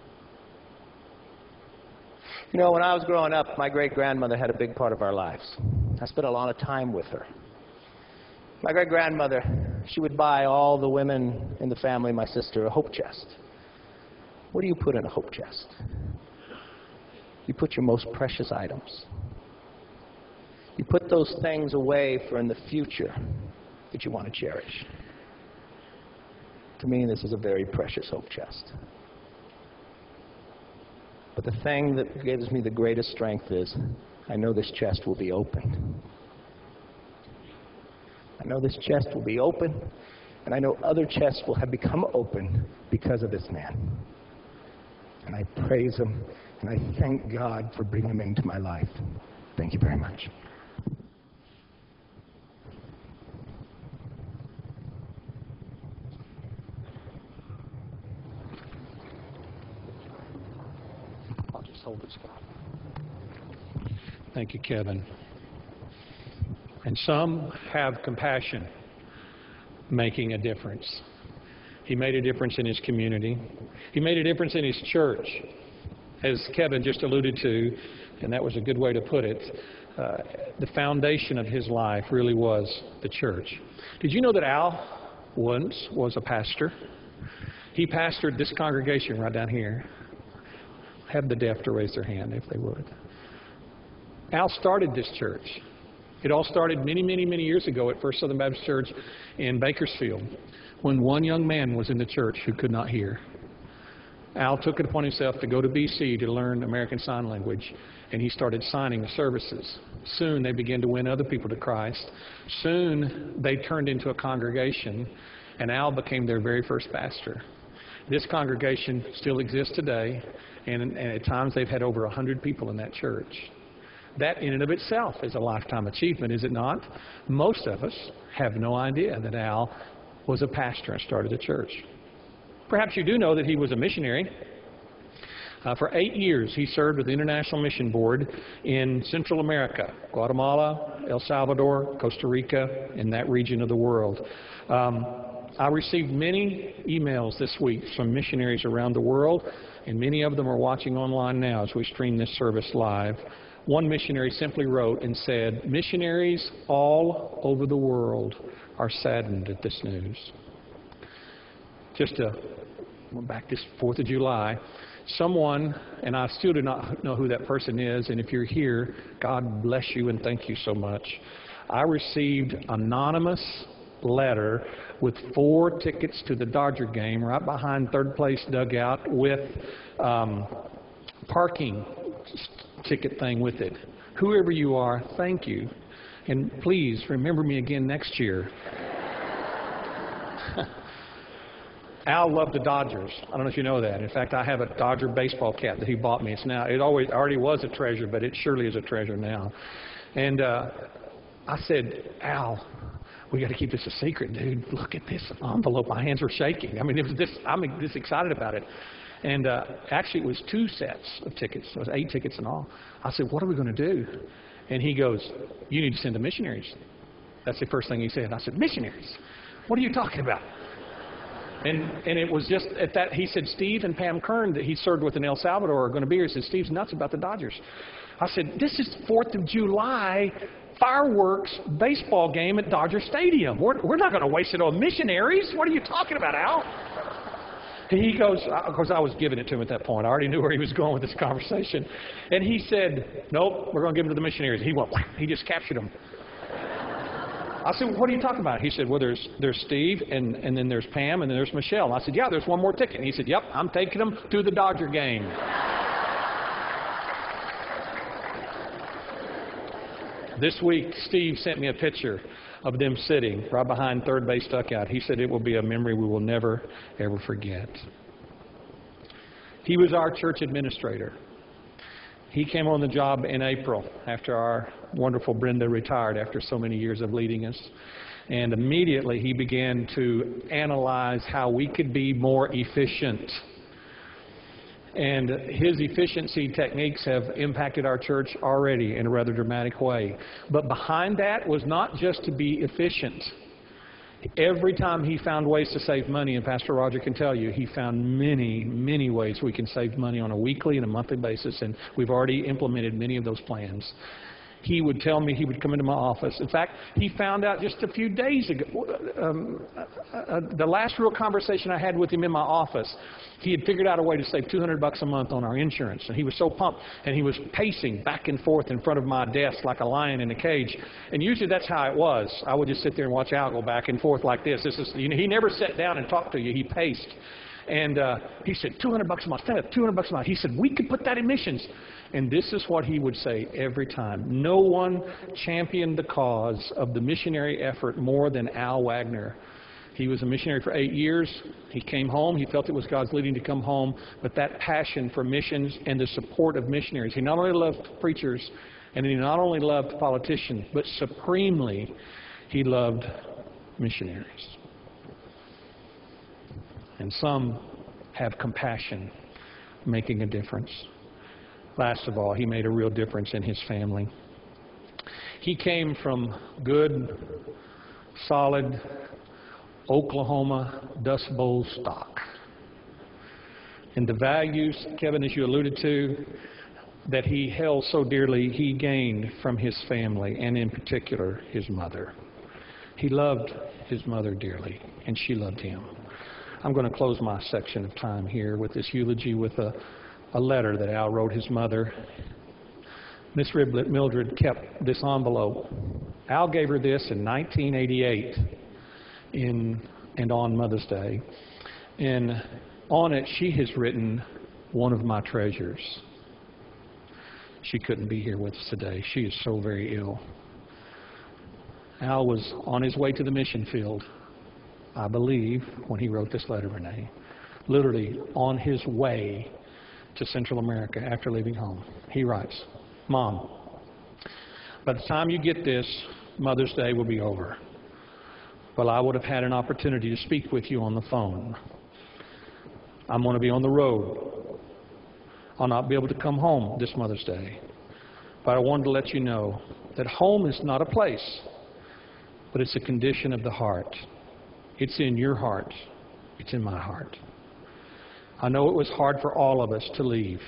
You know, when I was growing up, my great-grandmother had a big part of our lives. I spent a lot of time with her. My great-grandmother, she would buy all the women in the family, my sister, a hope chest. What do you put in a hope chest? You put your most precious items. You put those things away for in the future that you want to cherish. To me, this is a very precious hope chest. But the thing that gives me the greatest strength is I know this chest will be open. I know this chest will be open, and I know other chests will have become open because of this man. And I praise him, and I thank God for bringing him into my life. Thank you very much. I'll just hold this guy. Thank you, Kevin. And some have compassion making a difference. He made a difference in his community. He made a difference in his church, as Kevin just alluded to, and that was a good way to put it. The foundation of his life really was the church. Did you know that Al once was a pastor? He pastored this congregation right down here. Have the deaf to raise their hand if they would. Al started this church. It all started many, many, many years ago at First Southern Baptist Church in Bakersfield when one young man was in the church who could not hear. Al took it upon himself to go to B.C. to learn American Sign Language, and he started signing the services. Soon they began to win other people to Christ. Soon they turned into a congregation, and Al became their very first pastor. This congregation still exists today, and at times they've had over 100 people in that church. That in and of itself is a lifetime achievement, is it not? Most of us have no idea that Al was a pastor and started a church. Perhaps you do know that he was a missionary. For 8 years, he served with the International Mission Board in Central America, Guatemala, El Salvador, Costa Rica, in that region of the world. I received many emails this week from missionaries around the world, and many of them are watching online now as we stream this service live. One missionary simply wrote and said, "Missionaries all over the world are saddened at this news." Just back this 4th of July, someone, and I still do not know who that person is, and if you're here, God bless you and thank you so much. I received an anonymous letter with 4 tickets to the Dodger game right behind third place dugout with parking ticket thing with it. Whoever you are, thank you. And please remember me again next year. Al loved the Dodgers. I don't know if you know that. In fact, I have a Dodger baseball cap that he bought me. It already was a treasure, but it surely is a treasure now. And I said, "Al, we got to keep this a secret, dude. Look at this envelope. My hands were shaking. I mean, I'm this excited about it." And actually, it was 2 sets of tickets. It was 8 tickets in all. I said, "What are we going to do?" And he goes, "You need to send the missionaries." That's the first thing he said. I said, "Missionaries? What are you talking about?" And it was just at that, he said, "Steve and Pam Kern that he served with in El Salvador are going to be here." He said, "Steve's nuts about the Dodgers." I said, "This is 4th of July fireworks baseball game at Dodger Stadium. We're not going to waste it on missionaries. What are you talking about, Al?" He goes, of course I was giving it to him at that point. I already knew where he was going with this conversation. And he said, "Nope, we're going to give them to the missionaries." He went, he just captured them. I said, "What are you talking about?" He said, "Well, there's Steve, and then there's Pam, and then there's Michelle." And I said, "Yeah, there's one more ticket." And he said, "Yep, I'm taking them to the Dodger game." This week, Steve sent me a picture of them sitting right behind third base dugout. He said it will be a memory we will never, ever forget. He was our church administrator. He came on the job in April after our wonderful Brenda retired after so many years of leading us. And immediately he began to analyze how we could be more efficient. And his efficiency techniques have impacted our church already in a rather dramatic way. But behind that was not just to be efficient. Every time he found ways to save money, and Pastor Roger can tell you, he found many, many ways we can save money on a weekly and a monthly basis, and we've already implemented many of those plans. He would tell me, he would come into my office. In fact, he found out just a few days ago, the last real conversation I had with him in my office, he had figured out a way to save $200 a month on our insurance. And he was so pumped, and he was pacing back and forth in front of my desk like a lion in a cage. And usually that's how it was. I would just sit there and watch Al go back and forth like this. He never sat down and talked to you. He paced. And he said, $200 a month, $200 a month. He said, we could put that in missions. And this is what he would say every time. No one championed the cause of the missionary effort more than Al Wagner. He was a missionary for 8 years. He came home. He felt it was God's leading to come home. But that passion for missions and the support of missionaries. He not only loved preachers, and he not only loved politicians, but supremely, he loved missionaries. And some have compassion, making a difference. Last of all, he made a real difference in his family. He came from good, solid Oklahoma Dust Bowl stock. And the values, Kevin, as you alluded to, that he held so dearly, he gained from his family, and in particular, his mother. He loved his mother dearly, and she loved him. I'm going to close my section of time here with this eulogy with a letter that Al wrote his mother. Miss Mildred kept this envelope. Al gave her this in 1988 and on Mother's Day. And on it, she has written, "One of my treasures." She couldn't be here with us today. She is so very ill. Al was on his way to the mission field, I believe, when he wrote this letter, Renee. Literally on his way to Central America after leaving home. He writes, "Mom, by the time you get this, Mother's Day will be over. Well, I would have had an opportunity to speak with you on the phone. I'm going to be on the road. I'll not be able to come home this Mother's Day. But I wanted to let you know that home is not a place, but it's a condition of the heart. It's in your heart. It's in my heart. I know it was hard for all of us to leave,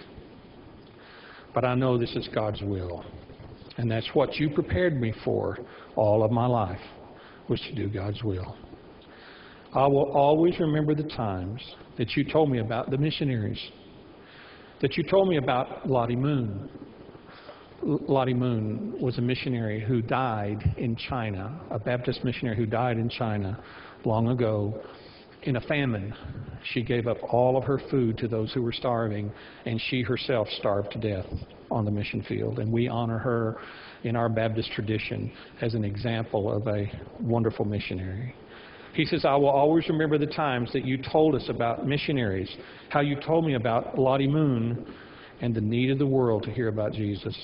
but I know this is God's will. And that's what you prepared me for all of my life, was to do God's will. I will always remember the times that you told me about the missionaries, that you told me about Lottie Moon. Lottie Moon was a missionary who died in China, a Baptist missionary who died in China long ago in a famine. She gave up all of her food to those who were starving, and she herself starved to death on the mission field. And we honor her in our Baptist tradition as an example of a wonderful missionary. He says, I will always remember the times that you told us about missionaries, how you told me about Lottie Moon and the need of the world to hear about Jesus.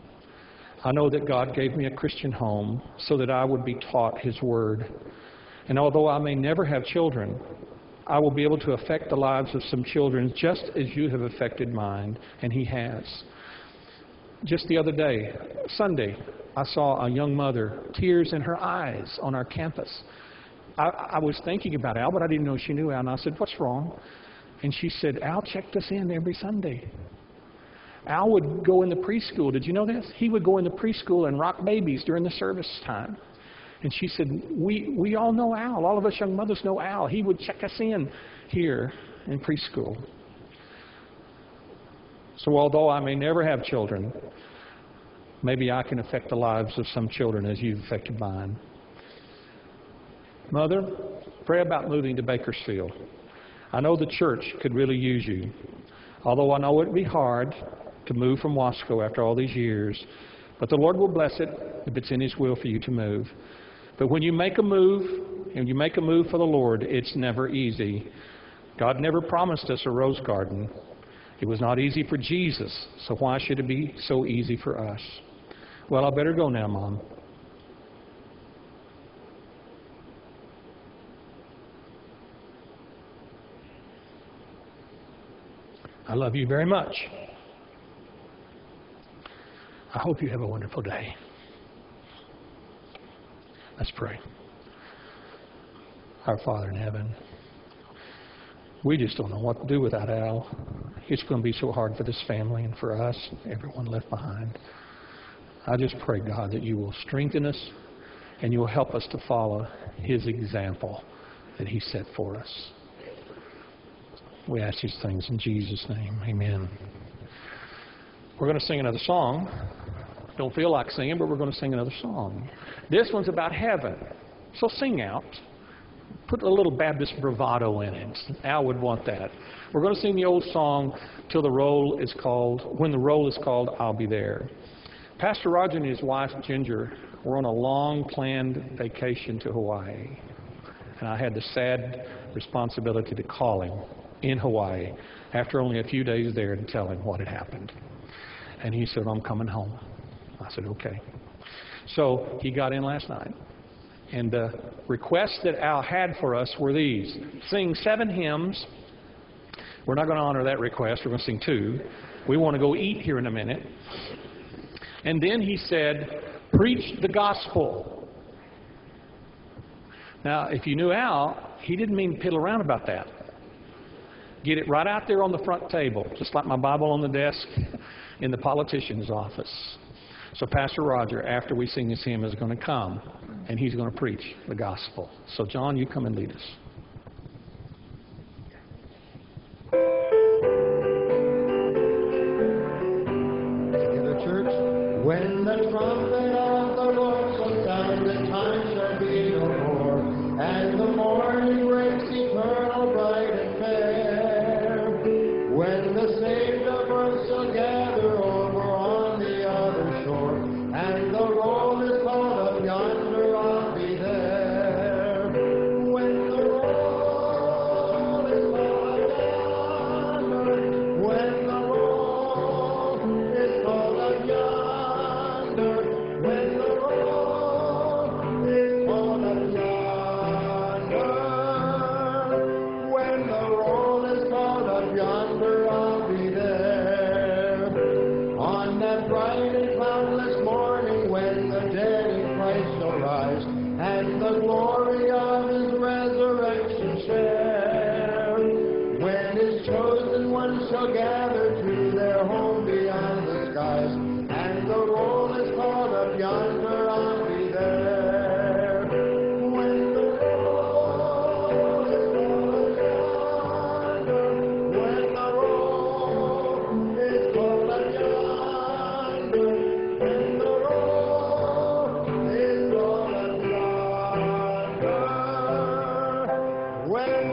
I know that God gave me a Christian home so that I would be taught His Word. And although I may never have children, I will be able to affect the lives of some children just as you have affected mine, and He has. Just the other day, Sunday, I saw a young mother, tears in her eyes on our campus. I was thinking about Al, but I didn't know she knew Al, and I said, what's wrong? And she said, Al checked us in every Sunday. Al would go in the preschool. Did you know this? He would go in the preschool and rock babies during the service time. And she said, we all know Al. All of us young mothers know Al. He would check us in here in preschool. So although I may never have children, maybe I can affect the lives of some children as you've affected mine. Mother, pray about moving to Bakersfield. I know the church could really use you. Although I know it would be hard to move from Wasco after all these years, but the Lord will bless it if it's in His will for you to move. But when you make a move, and you make a move for the Lord, it's never easy. God never promised us a rose garden. It was not easy for Jesus, so why should it be so easy for us? Well, I better go now, Mom. I love you very much. I hope you have a wonderful day. Let's pray. Our Father in heaven, we just don't know what to do without Al. It's going to be so hard for this family and for us, everyone left behind. I just pray, God, that you will strengthen us and you will help us to follow his example that he set for us. We ask these things in Jesus' name. Amen. We're going to sing another song. Don't feel like singing, but we're going to sing another song. This one's about heaven. So sing out. Put a little Baptist bravado in it. Al would want that. We're going to sing the old song till the roll is called. When the roll is called, I'll be there. Pastor Roger and his wife Ginger were on a long planned vacation to Hawaii. And I had the sad responsibility to call him in Hawaii after only a few days there to tell him what had happened. And he said, I'm coming home. I said, okay. So he got in last night. And the requests that Al had for us were these. Sing 7 hymns. We're not going to honor that request. We're going to sing 2. We want to go eat here in a minute. And then he said, preach the gospel. Now, if you knew Al, he didn't mean to piddle around about that. Get it right out there on the front table, just like my Bible on the desk in the politician's office. So Pastor Roger, after we sing this hymn, is going to come, and he's going to preach the gospel. So John, you come and lead us. Together, church.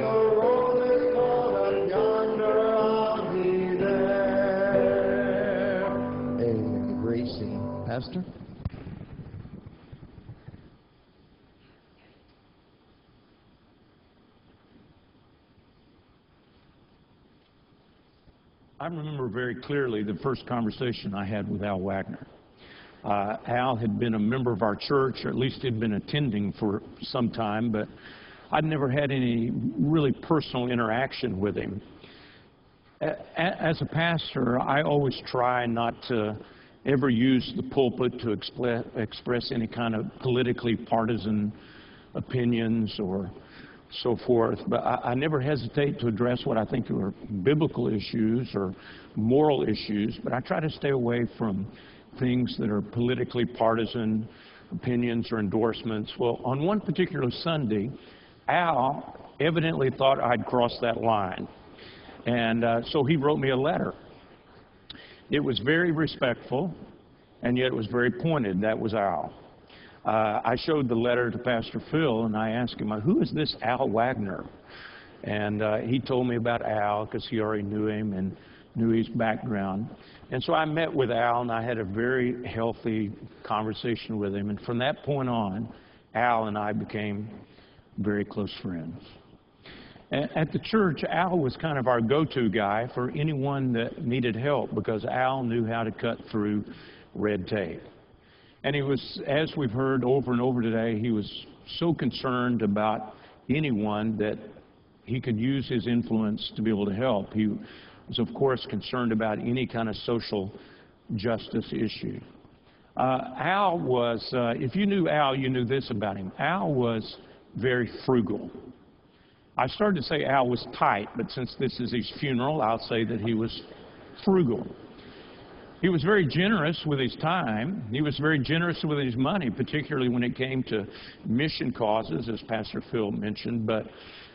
your roll is called, and yonder I'll be there. A great scene. Pastor? I remember very clearly the first conversation I had with Al Wagner. Al had been a member of our church, or at least he'd been attending for some time, but I'd never had any really personal interaction with him. As a pastor, I always try not to ever use the pulpit to express any kind of politically partisan opinions or so forth, but I never hesitate to address what I think are biblical issues or moral issues, but I try to stay away from things that are politically partisan opinions or endorsements. Well, on one particular Sunday, Al evidently thought I'd crossed that line, and so he wrote me a letter. It was very respectful, and yet it was very pointed. That was Al. I showed the letter to Pastor Phil, and I asked him, who is this Al Wagner? And he told me about Al because he already knew him and knew his background. And so I met with Al, and I had a very healthy conversation with him. And from that point on, Al and I became very close friends. At the church, Al was kind of our go-to guy for anyone that needed help because Al knew how to cut through red tape. And he was, as we've heard over and over today, he was so concerned about anyone that he could use his influence to be able to help. He was, of course, concerned about any kind of social justice issue. Al was, if you knew Al, you knew this about him. Al was very frugal. I started to say Al was tight, but since this is his funeral, I'll say that he was frugal. He was very generous with his time. He was very generous with his money, particularly when it came to mission causes, as Pastor Phil mentioned, but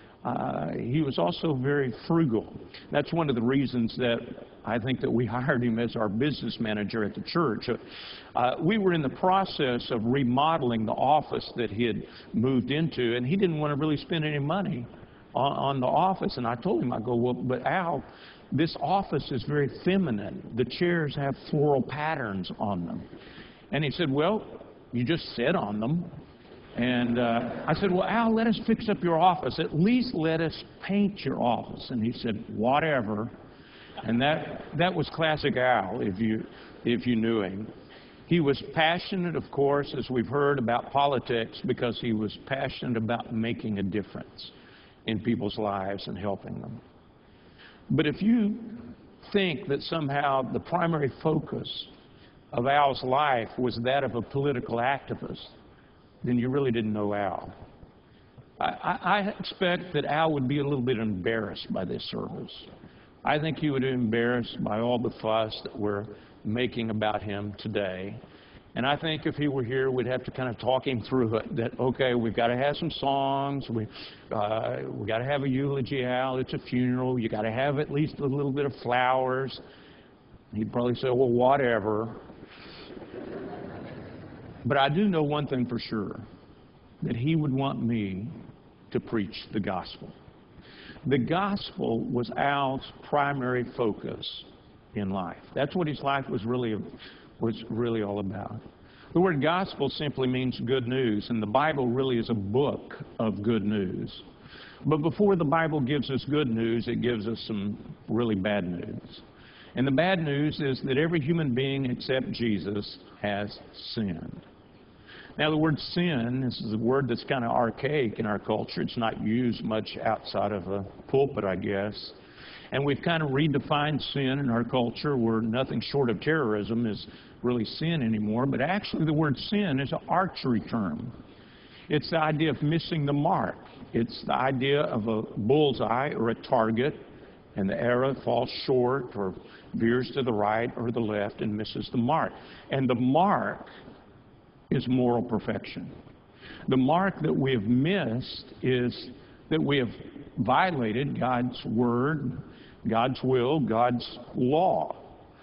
he was also very frugal. That's one of the reasons that I think that we hired him as our business manager at the church. We were in the process of remodeling the office that he had moved into, and he didn't want to really spend any money on the office. And I told him, I go, well, but Al, this office is very feminine. The chairs have floral patterns on them. And he said, well, you just sit on them. And I said, well, Al, let us fix up your office. At least let us paint your office. And he said, whatever. And that was classic Al, if you knew him. He was passionate, of course, as we've heard, about politics because he was passionate about making a difference in people's lives and helping them. But if you think that somehow the primary focus of Al's life was that of a political activist, then you really didn't know Al. I expect that Al would be a little bit embarrassed by this service. I think he would be embarrassed by all the fuss that we're making about him today. And I think if he were here, we'd have to kind of talk him through it, that, okay, we've got to have some songs, we got to have a eulogy, Al, it's a funeral, you got to have at least a little bit of flowers. He'd probably say, well, whatever. But I do know one thing for sure, that he would want me to preach the gospel. The gospel was Al's primary focus in life. That's what his life was really all about. The word gospel simply means good news, and the Bible really is a book of good news. But before the Bible gives us good news, it gives us some really bad news. And the bad news is that every human being except Jesus has sinned. Now, the word sin, this is a word that's kind of archaic in our culture. It's not used much outside of a pulpit, I guess. And we've kind of redefined sin in our culture where nothing short of terrorism is really sin anymore. But actually, the word sin is an archery term. It's the idea of missing the mark. It's the idea of a bullseye or a target, and the arrow falls short or veers to the right or the left and misses the mark. And the mark is moral perfection. The mark that we have missed is that we have violated God's word, God's will, God's law.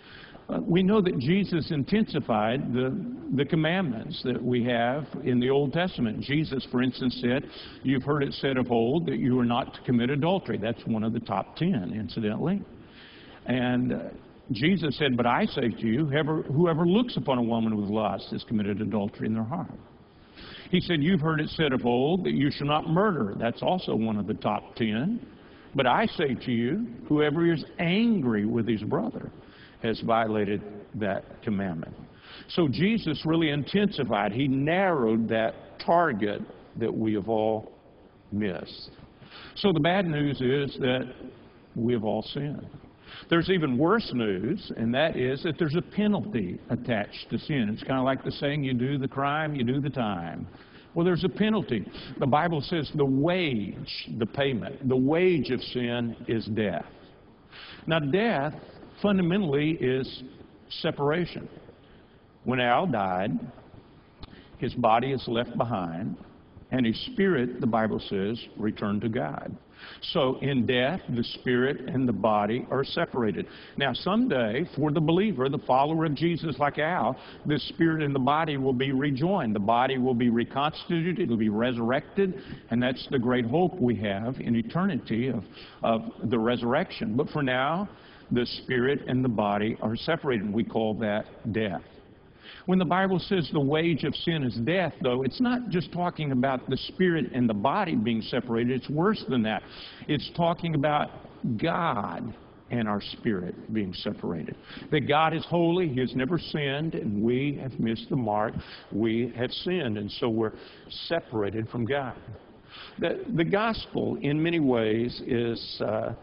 We know that Jesus intensified the commandments that we have in the Old Testament. Jesus, for instance, said, "You've heard it said of old that you are not to commit adultery." That's one of the top 10, incidentally. And Jesus said, "But I say to you, whoever looks upon a woman with lust has committed adultery in their heart." He said, "You've heard it said of old that you shall not murder." That's also one of the top 10. "But I say to you, whoever is angry with his brother has violated that commandment." So Jesus really intensified. He narrowed that target that we have all missed. So the bad news is that we have all sinned. There's even worse news, and that is that there's a penalty attached to sin. It's kind of like the saying, you do the crime, you do the time. Well, there's a penalty. The Bible says the wage, the payment, the wage of sin is death. Now, death fundamentally is separation. When Al died, his body is left behind, and his spirit, the Bible says, returned to God. So in death, the spirit and the body are separated. Now someday, for the believer, the follower of Jesus like Al, the spirit and the body will be rejoined. The body will be reconstituted, it will be resurrected, and that's the great hope we have in eternity of the resurrection. But for now, the spirit and the body are separated. We call that death. When the Bible says the wage of sin is death, though, it's not just talking about the spirit and the body being separated. It's worse than that. It's talking about God and our spirit being separated. That God is holy, He has never sinned, and we have missed the mark. We have sinned, and so we're separated from God. The gospel, in many ways, is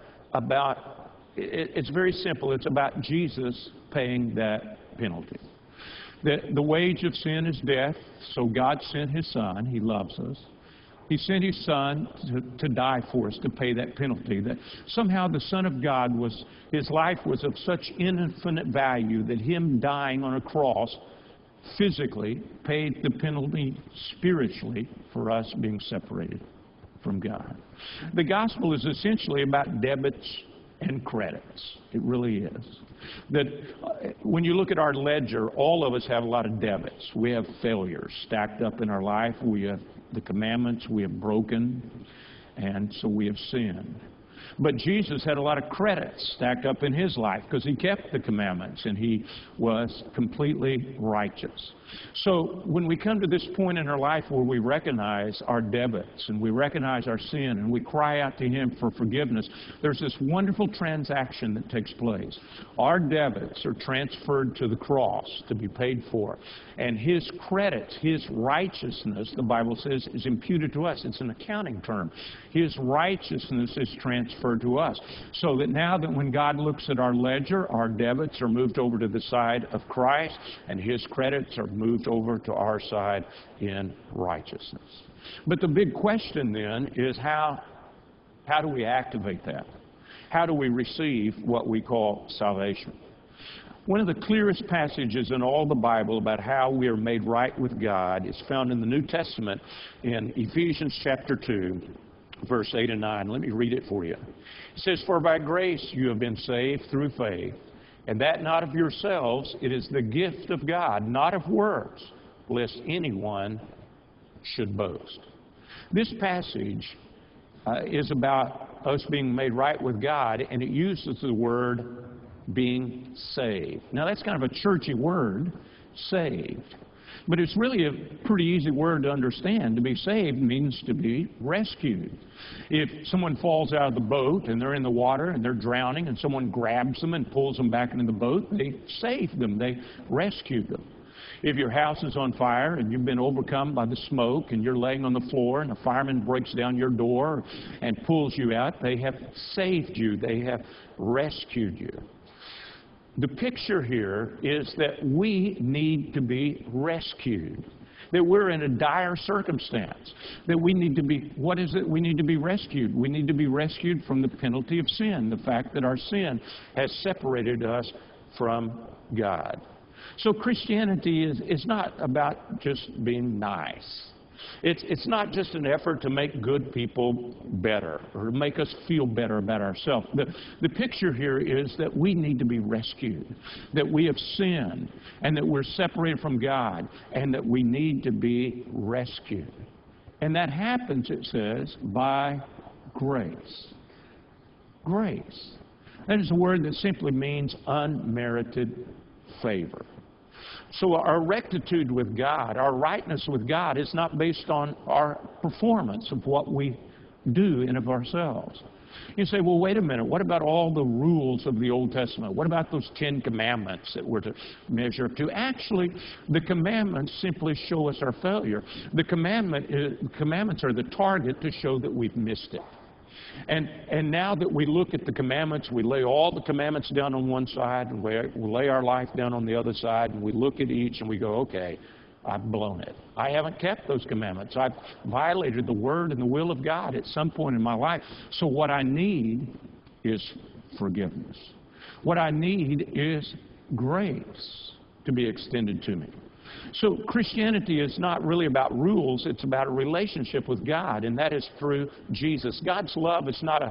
it's very simple. It's about Jesus paying that penalty. The wage of sin is death, so God sent His Son. He loves us. He sent His Son to die for us, to pay that penalty. That somehow the Son of God His life was of such infinite value that Him dying on a cross physically paid the penalty spiritually for us being separated from God. The gospel is essentially about debits and credits. It really is. That when you look at our ledger, all of us have a lot of debits. We have failures stacked up in our life. We have the commandments we have broken, and so we have sinned. But Jesus had a lot of credits stacked up in His life because He kept the commandments and He was completely righteous. So when we come to this point in our life where we recognize our debits and we recognize our sin and we cry out to Him for forgiveness, there's this wonderful transaction that takes place. Our debits are transferred to the cross to be paid for. And His credits, His righteousness, the Bible says, is imputed to us. It's an accounting term. His righteousness is transferred to us. So that now that when God looks at our ledger, our debits are moved over to the side of Christ and His credits are moved over to our side in righteousness. But the big question then is how do we activate that? How do we receive what we call salvation? One of the clearest passages in all the Bible about how we are made right with God is found in the New Testament in Ephesians chapter 2, verse 8 and 9. Let me read it for you. It says, "For by grace you have been saved through faith, and that not of yourselves, it is the gift of God, not of works, lest anyone should boast." This passage is about us being made right with God, and it uses the word being saved. Now that's kind of a churchy word, saved. But it's really a pretty easy word to understand. To be saved means to be rescued. If someone falls out of the boat and they're in the water and they're drowning and someone grabs them and pulls them back into the boat, they save them, they rescue them. If your house is on fire and you've been overcome by the smoke and you're laying on the floor and a fireman breaks down your door and pulls you out, they have saved you, they have rescued you. The picture here is that we need to be rescued, that we're in a dire circumstance, that we need to be, what is it? We need to be rescued. We need to be rescued from the penalty of sin, the fact that our sin has separated us from God. So Christianity is not about just being nice. It's not just an effort to make good people better or make us feel better about ourselves. The picture here is that we need to be rescued, that we have sinned, and that we're separated from God, and that we need to be rescued. And that happens, it says, by grace. Grace. That is a word that simply means unmerited favor. So our rectitude with God, our rightness with God, is not based on our performance of what we do in of ourselves. You say, well, wait a minute, what about all the rules of the Old Testament? What about those 10 commandments that we're to measure up to? Actually, the commandments simply show us our failure. The commandments are the target to show that we've missed it. And now that we look at the commandments, we lay all the commandments down on one side, and we lay our life down on the other side, and we look at each and we go, okay, I've blown it. I haven't kept those commandments. I've violated the word and the will of God at some point in my life. So what I need is forgiveness. What I need is grace to be extended to me. So Christianity is not really about rules. It's about a relationship with God, and that is through Jesus. God's love is not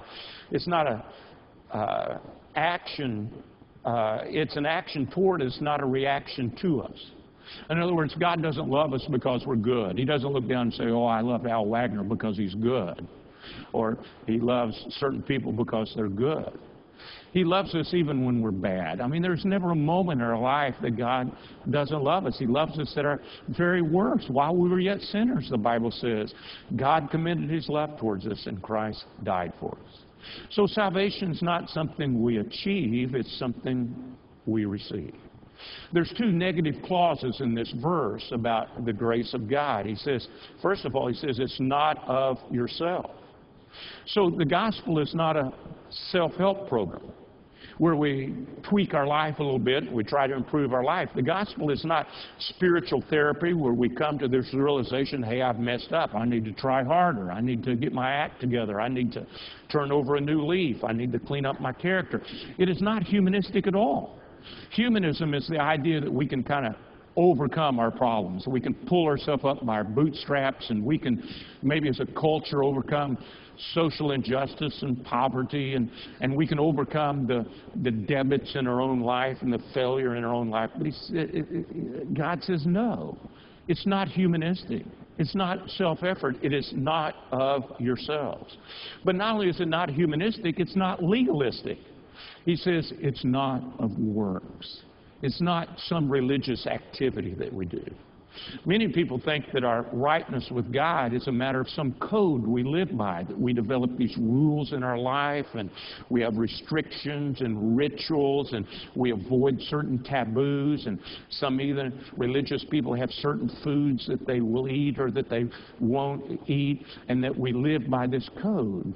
a action. It's an action toward us, not a reaction to us. In other words, God doesn't love us because we're good. He doesn't look down and say, oh, I love Al Wagner because he's good. Or he loves certain people because they're good. He loves us even when we're bad. I mean, there's never a moment in our life that God doesn't love us. He loves us at our very worst. While we were yet sinners, the Bible says, God commended his love towards us and Christ died for us. So salvation is not something we achieve. It's something we receive. There's two negative clauses in this verse about the grace of God. He says, first of all, he says, it's not of yourself. So the gospel is not a self-help program where we tweak our life a little bit and we try to improve our life. The gospel is not spiritual therapy where we come to this realization, hey, I've messed up. I need to try harder. I need to get my act together. I need to turn over a new leaf. I need to clean up my character. It is not humanistic at all. Humanism is the idea that we can kind of overcome our problems. We can pull ourselves up by our bootstraps, and we can maybe as a culture overcome social injustice and poverty, and we can overcome the debits in our own life and the failure in our own life. But God says no. It's not humanistic. It's not self-effort. It is not of yourselves. But not only is it not humanistic, it's not legalistic. He says it's not of works. It's not some religious activity that we do. Many people think that our rightness with God is a matter of some code we live by, that we develop these rules in our life, and we have restrictions and rituals, and we avoid certain taboos, and some even religious people have certain foods that they will eat or that they won't eat, and that we live by this code.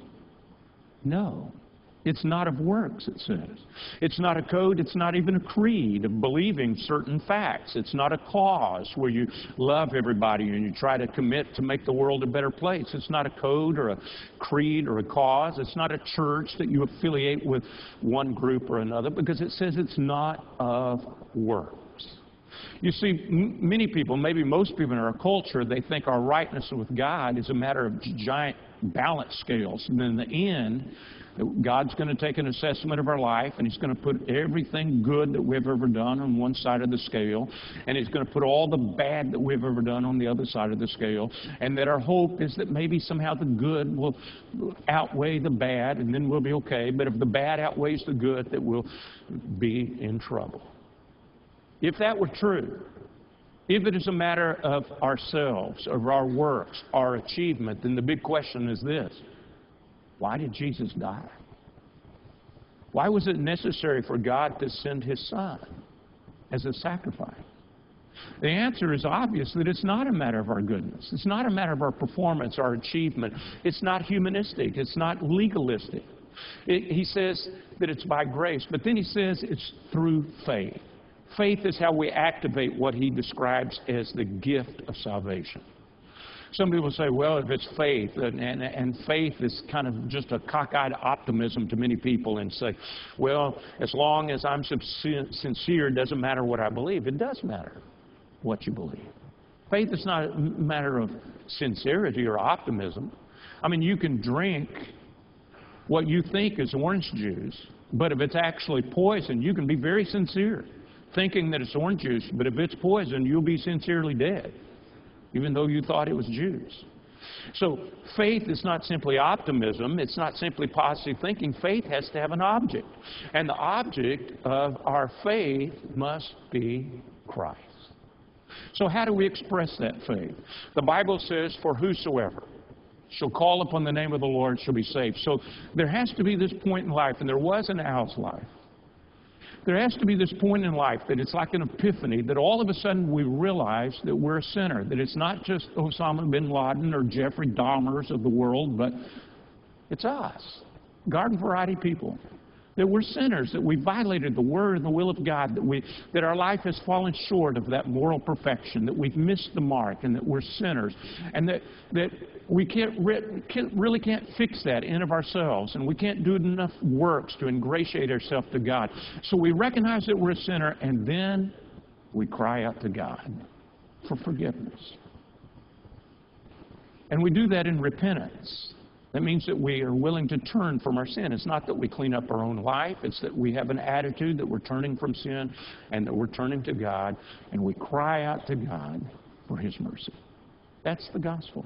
No. It's not of works, it says. It's not a code. It's not even a creed of believing certain facts. It's not a cause where you love everybody and you try to commit to make the world a better place. It's not a code or a creed or a cause. It's not a church that you affiliate with one group or another, because it says it's not of works. You see, many people, maybe most people in our culture, they think our rightness with God is a matter of giant balance scales. And in the end, God's going to take an assessment of our life, and he's going to put everything good that we've ever done on one side of the scale, and he's going to put all the bad that we've ever done on the other side of the scale, and that our hope is that maybe somehow the good will outweigh the bad, and then we'll be okay. But if the bad outweighs the good, that we'll be in trouble. If that were true, if it is a matter of ourselves, of our works, our achievement, then the big question is this: why did Jesus die? Why was it necessary for God to send his Son as a sacrifice? The answer is obvious, that it's not a matter of our goodness. It's not a matter of our performance, our achievement. It's not humanistic. It's not legalistic. He says that it's by grace, but then he says it's through faith. Faith is how we activate what he describes as the gift of salvation. Some people say, well, if it's faith, and faith is kind of just a cockeyed optimism to many people, and say, well, as long as I'm sincere, it doesn't matter what I believe. It does matter what you believe. Faith is not a matter of sincerity or optimism. I mean, you can drink what you think is orange juice, but if it's actually poison, you can be very sincere, thinking that it's orange juice, but if it's poison, you'll be sincerely dead, even though you thought it was juice. So faith is not simply optimism. It's not simply positive thinking. Faith has to have an object. And the object of our faith must be Christ. So how do we express that faith? The Bible says, for whosoever shall call upon the name of the Lord shall be saved. So there has to be this point in life, and there was in Al's life. There has to be this point in life that it's like an epiphany, that all of a sudden we realize that we're a sinner, that it's not just Osama bin Laden or Jeffrey Dahmers of the world, but it's us, garden variety people, that we're sinners, that we violated the Word and the will of God, that our life has fallen short of that moral perfection, that we've missed the mark, and that we're sinners, and that we really can't fix that in of ourselves, and we can't do enough works to ingratiate ourselves to God. So we recognize that we're a sinner, and then we cry out to God for forgiveness. And we do that in repentance. That means that we are willing to turn from our sin. It's not that we clean up our own life. It's that we have an attitude that we're turning from sin and that we're turning to God, and we cry out to God for His mercy. That's the gospel.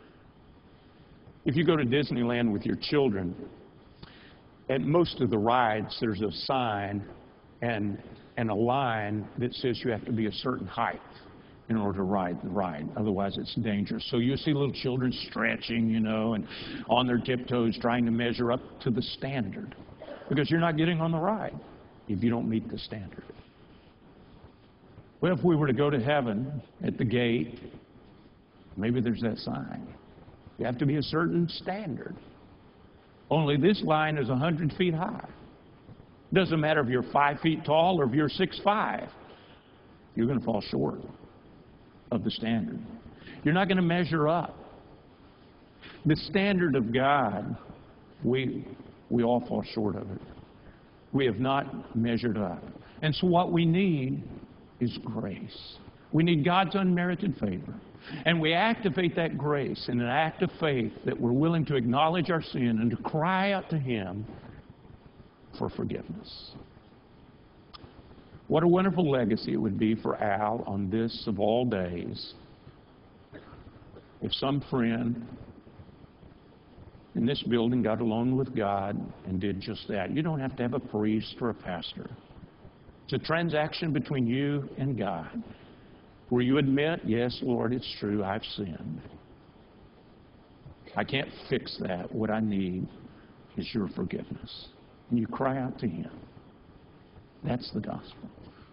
If you go to Disneyland with your children, at most of the rides there's a sign and a line that says you have to be a certain height in order to ride the ride. Otherwise, it's dangerous. So you see little children stretching, you know, and on their tiptoes trying to measure up to the standard. Because you're not getting on the ride if you don't meet the standard. Well, if we were to go to heaven at the gate, maybe there's that sign. You have to be a certain standard. Only this line is 100 feet high. Doesn't matter if you're 5 feet tall or if you're 6'5". You're going to fall short of the standard. You're not going to measure up. The standard of God, we all fall short of it. We have not measured up. And so what we need is grace. We need God's unmerited favor. And we activate that grace in an act of faith that we're willing to acknowledge our sin and to cry out to Him for forgiveness. What a wonderful legacy it would be for Al on this of all days if some friend in this building got alone with God and did just that. You don't have to have a priest or a pastor. It's a transaction between you and God where you admit, yes, Lord, it's true, I've sinned. I can't fix that. What I need is your forgiveness. And you cry out to Him. That's the gospel.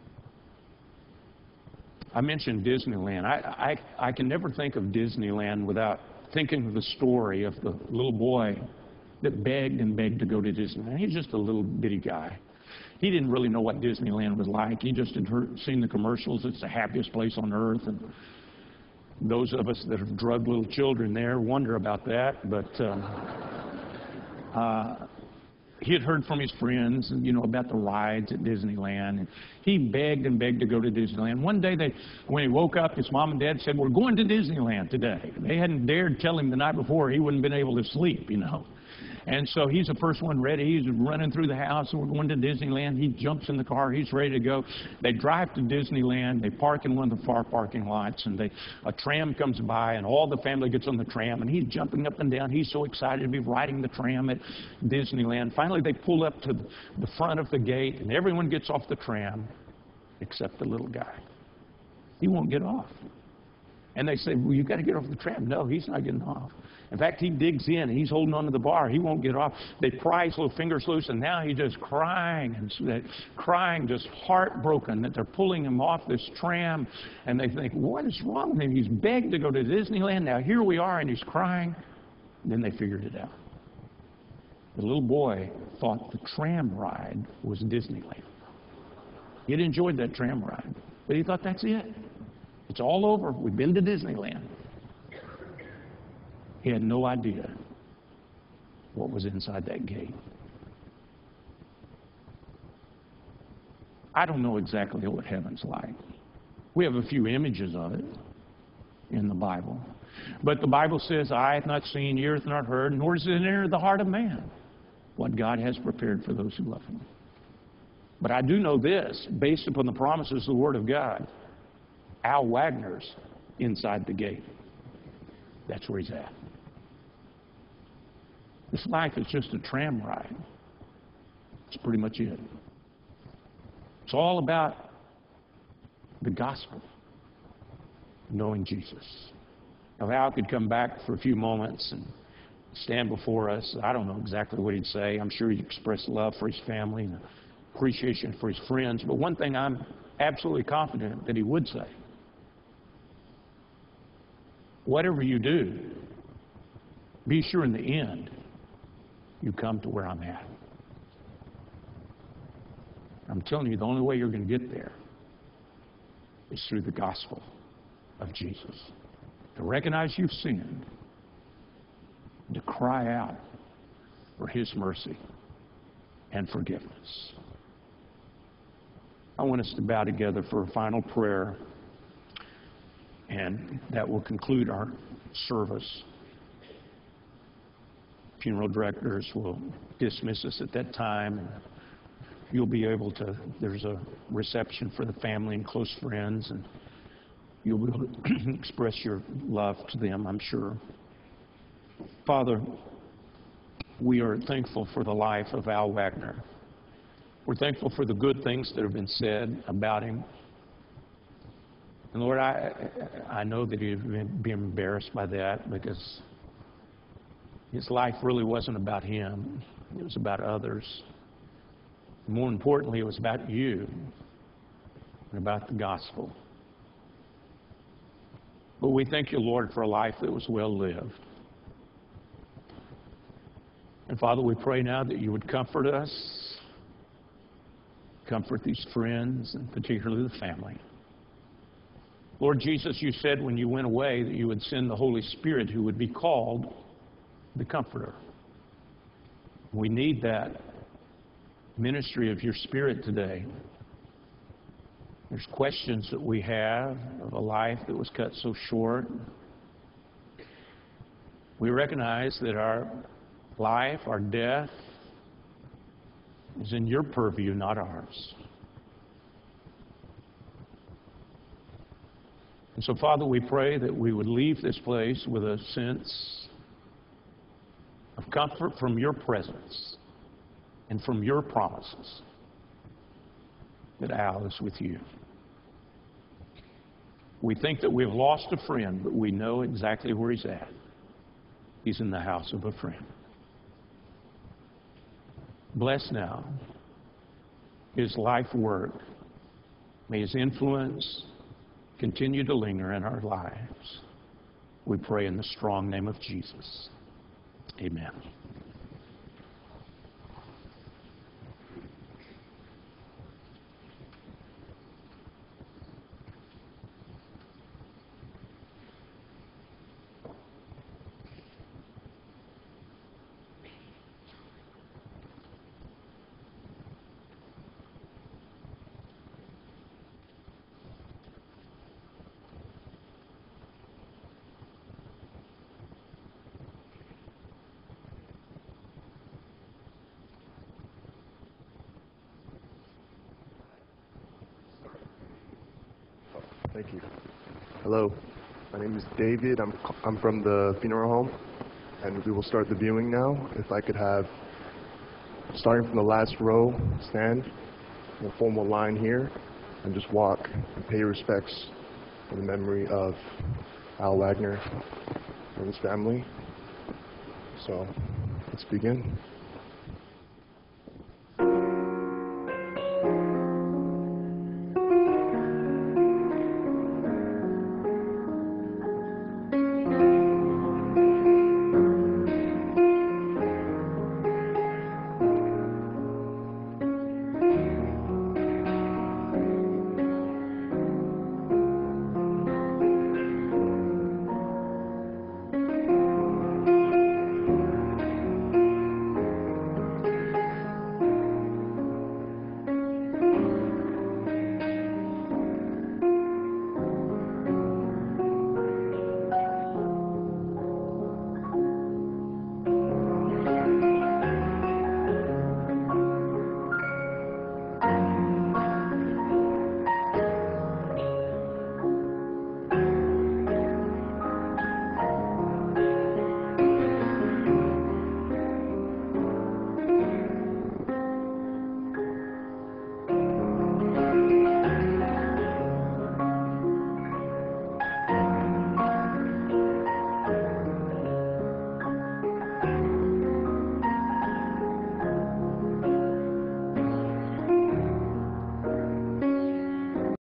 I mentioned Disneyland. I can never think of Disneyland without thinking of the story of the little boy that begged and begged to go to Disneyland. He's just a little bitty guy. He didn't really know what Disneyland was like. He just had seen the commercials. It's the happiest place on earth. And those of us that have drugged little children there wonder about that. But he had heard from his friends, you know, about the rides at Disneyland. And he begged and begged to go to Disneyland. One day, when he woke up, his mom and dad said, "We're going to Disneyland today." They hadn't dared tell him the night before. He wouldn't have been able to sleep, you know. And so he's the first one ready. He's running through the house, and we're going to Disneyland. He jumps in the car. He's ready to go. They drive to Disneyland. They park in one of the far parking lots, and a tram comes by, and all the family gets on the tram, and he's jumping up and down. He's so excited to be riding the tram at Disneyland. Finally, they pull up to the front of the gate, and everyone gets off the tram except the little guy. He won't get off. And they say, "Well, you've got to get off the tram." No, he's not getting off. In fact, he digs in, and he's holding onto the bar. He won't get off. They pry his little fingers loose, and now he's just crying, just heartbroken that they're pulling him off this tram. And they think, what is wrong with him? He's begged to go to Disneyland. Now here we are, and he's crying. And then they figured it out. The little boy thought the tram ride was Disneyland. He had enjoyed that tram ride, but he thought, that's it. It's all over. We've been to Disneyland. He had no idea what was inside that gate. I don't know exactly what heaven's like. We have a few images of it. in the Bible. But the Bible says, eye hath not seen, ear hath not heard, nor does it enter the heart of man what God has prepared for those who love him. But I do know this, based upon the promises of the Word of God, Al Wagner's inside the gate. That's where he's at. This life is just a tram ride. That's pretty much it. It's all about the gospel, knowing Jesus. Now, Al could come back for a few moments and stand before us. I don't know exactly what he'd say. I'm sure he'd express love for his family and appreciation for his friends. But one thing I'm absolutely confident that he would say, whatever you do, be sure in the end you come to where I'm at. I'm telling you, the only way you're going to get there is through the gospel of Jesus. To recognize you've sinned, to cry out for his mercy and forgiveness. I want us to bow together for a final prayer, and that will conclude our service. Funeral directors will dismiss us at that time, and you'll be able to, there's a reception for the family and close friends, and you'll be able to express your love to them, I'm sure. Father, we are thankful for the life of Al Wagner. We're thankful for the good things that have been said about him. And Lord, I know that he'd be embarrassed by that, because his life really wasn't about him. It was about others. More importantly, it was about you and about the gospel. But we thank you, Lord, for a life that was well lived. And Father, we pray now that you would comfort us, comfort these friends, and particularly the family. Lord Jesus, you said when you went away that you would send the Holy Spirit, who would be called the Comforter. We need that ministry of your Spirit today. There's questions that we have of a life that was cut so short. We recognize that our life, our death, is in your purview, not ours. And so, Father, we pray that we would leave this place with a sense of comfort from your presence and from your promises that Al is with you. We think that we've lost a friend, but we know exactly where he's at. He's in the house of a friend. Bless now his life work. May his influence continue to linger in our lives. We pray in the strong name of Jesus. Amen. Thank you. Hello, my name is David. I'm from the funeral home, and we will start the viewing now. If I could have, starting from the last row, stand in a formal line here, and just walk and pay respects for the memory of Al Wagner and his family. So, let's begin.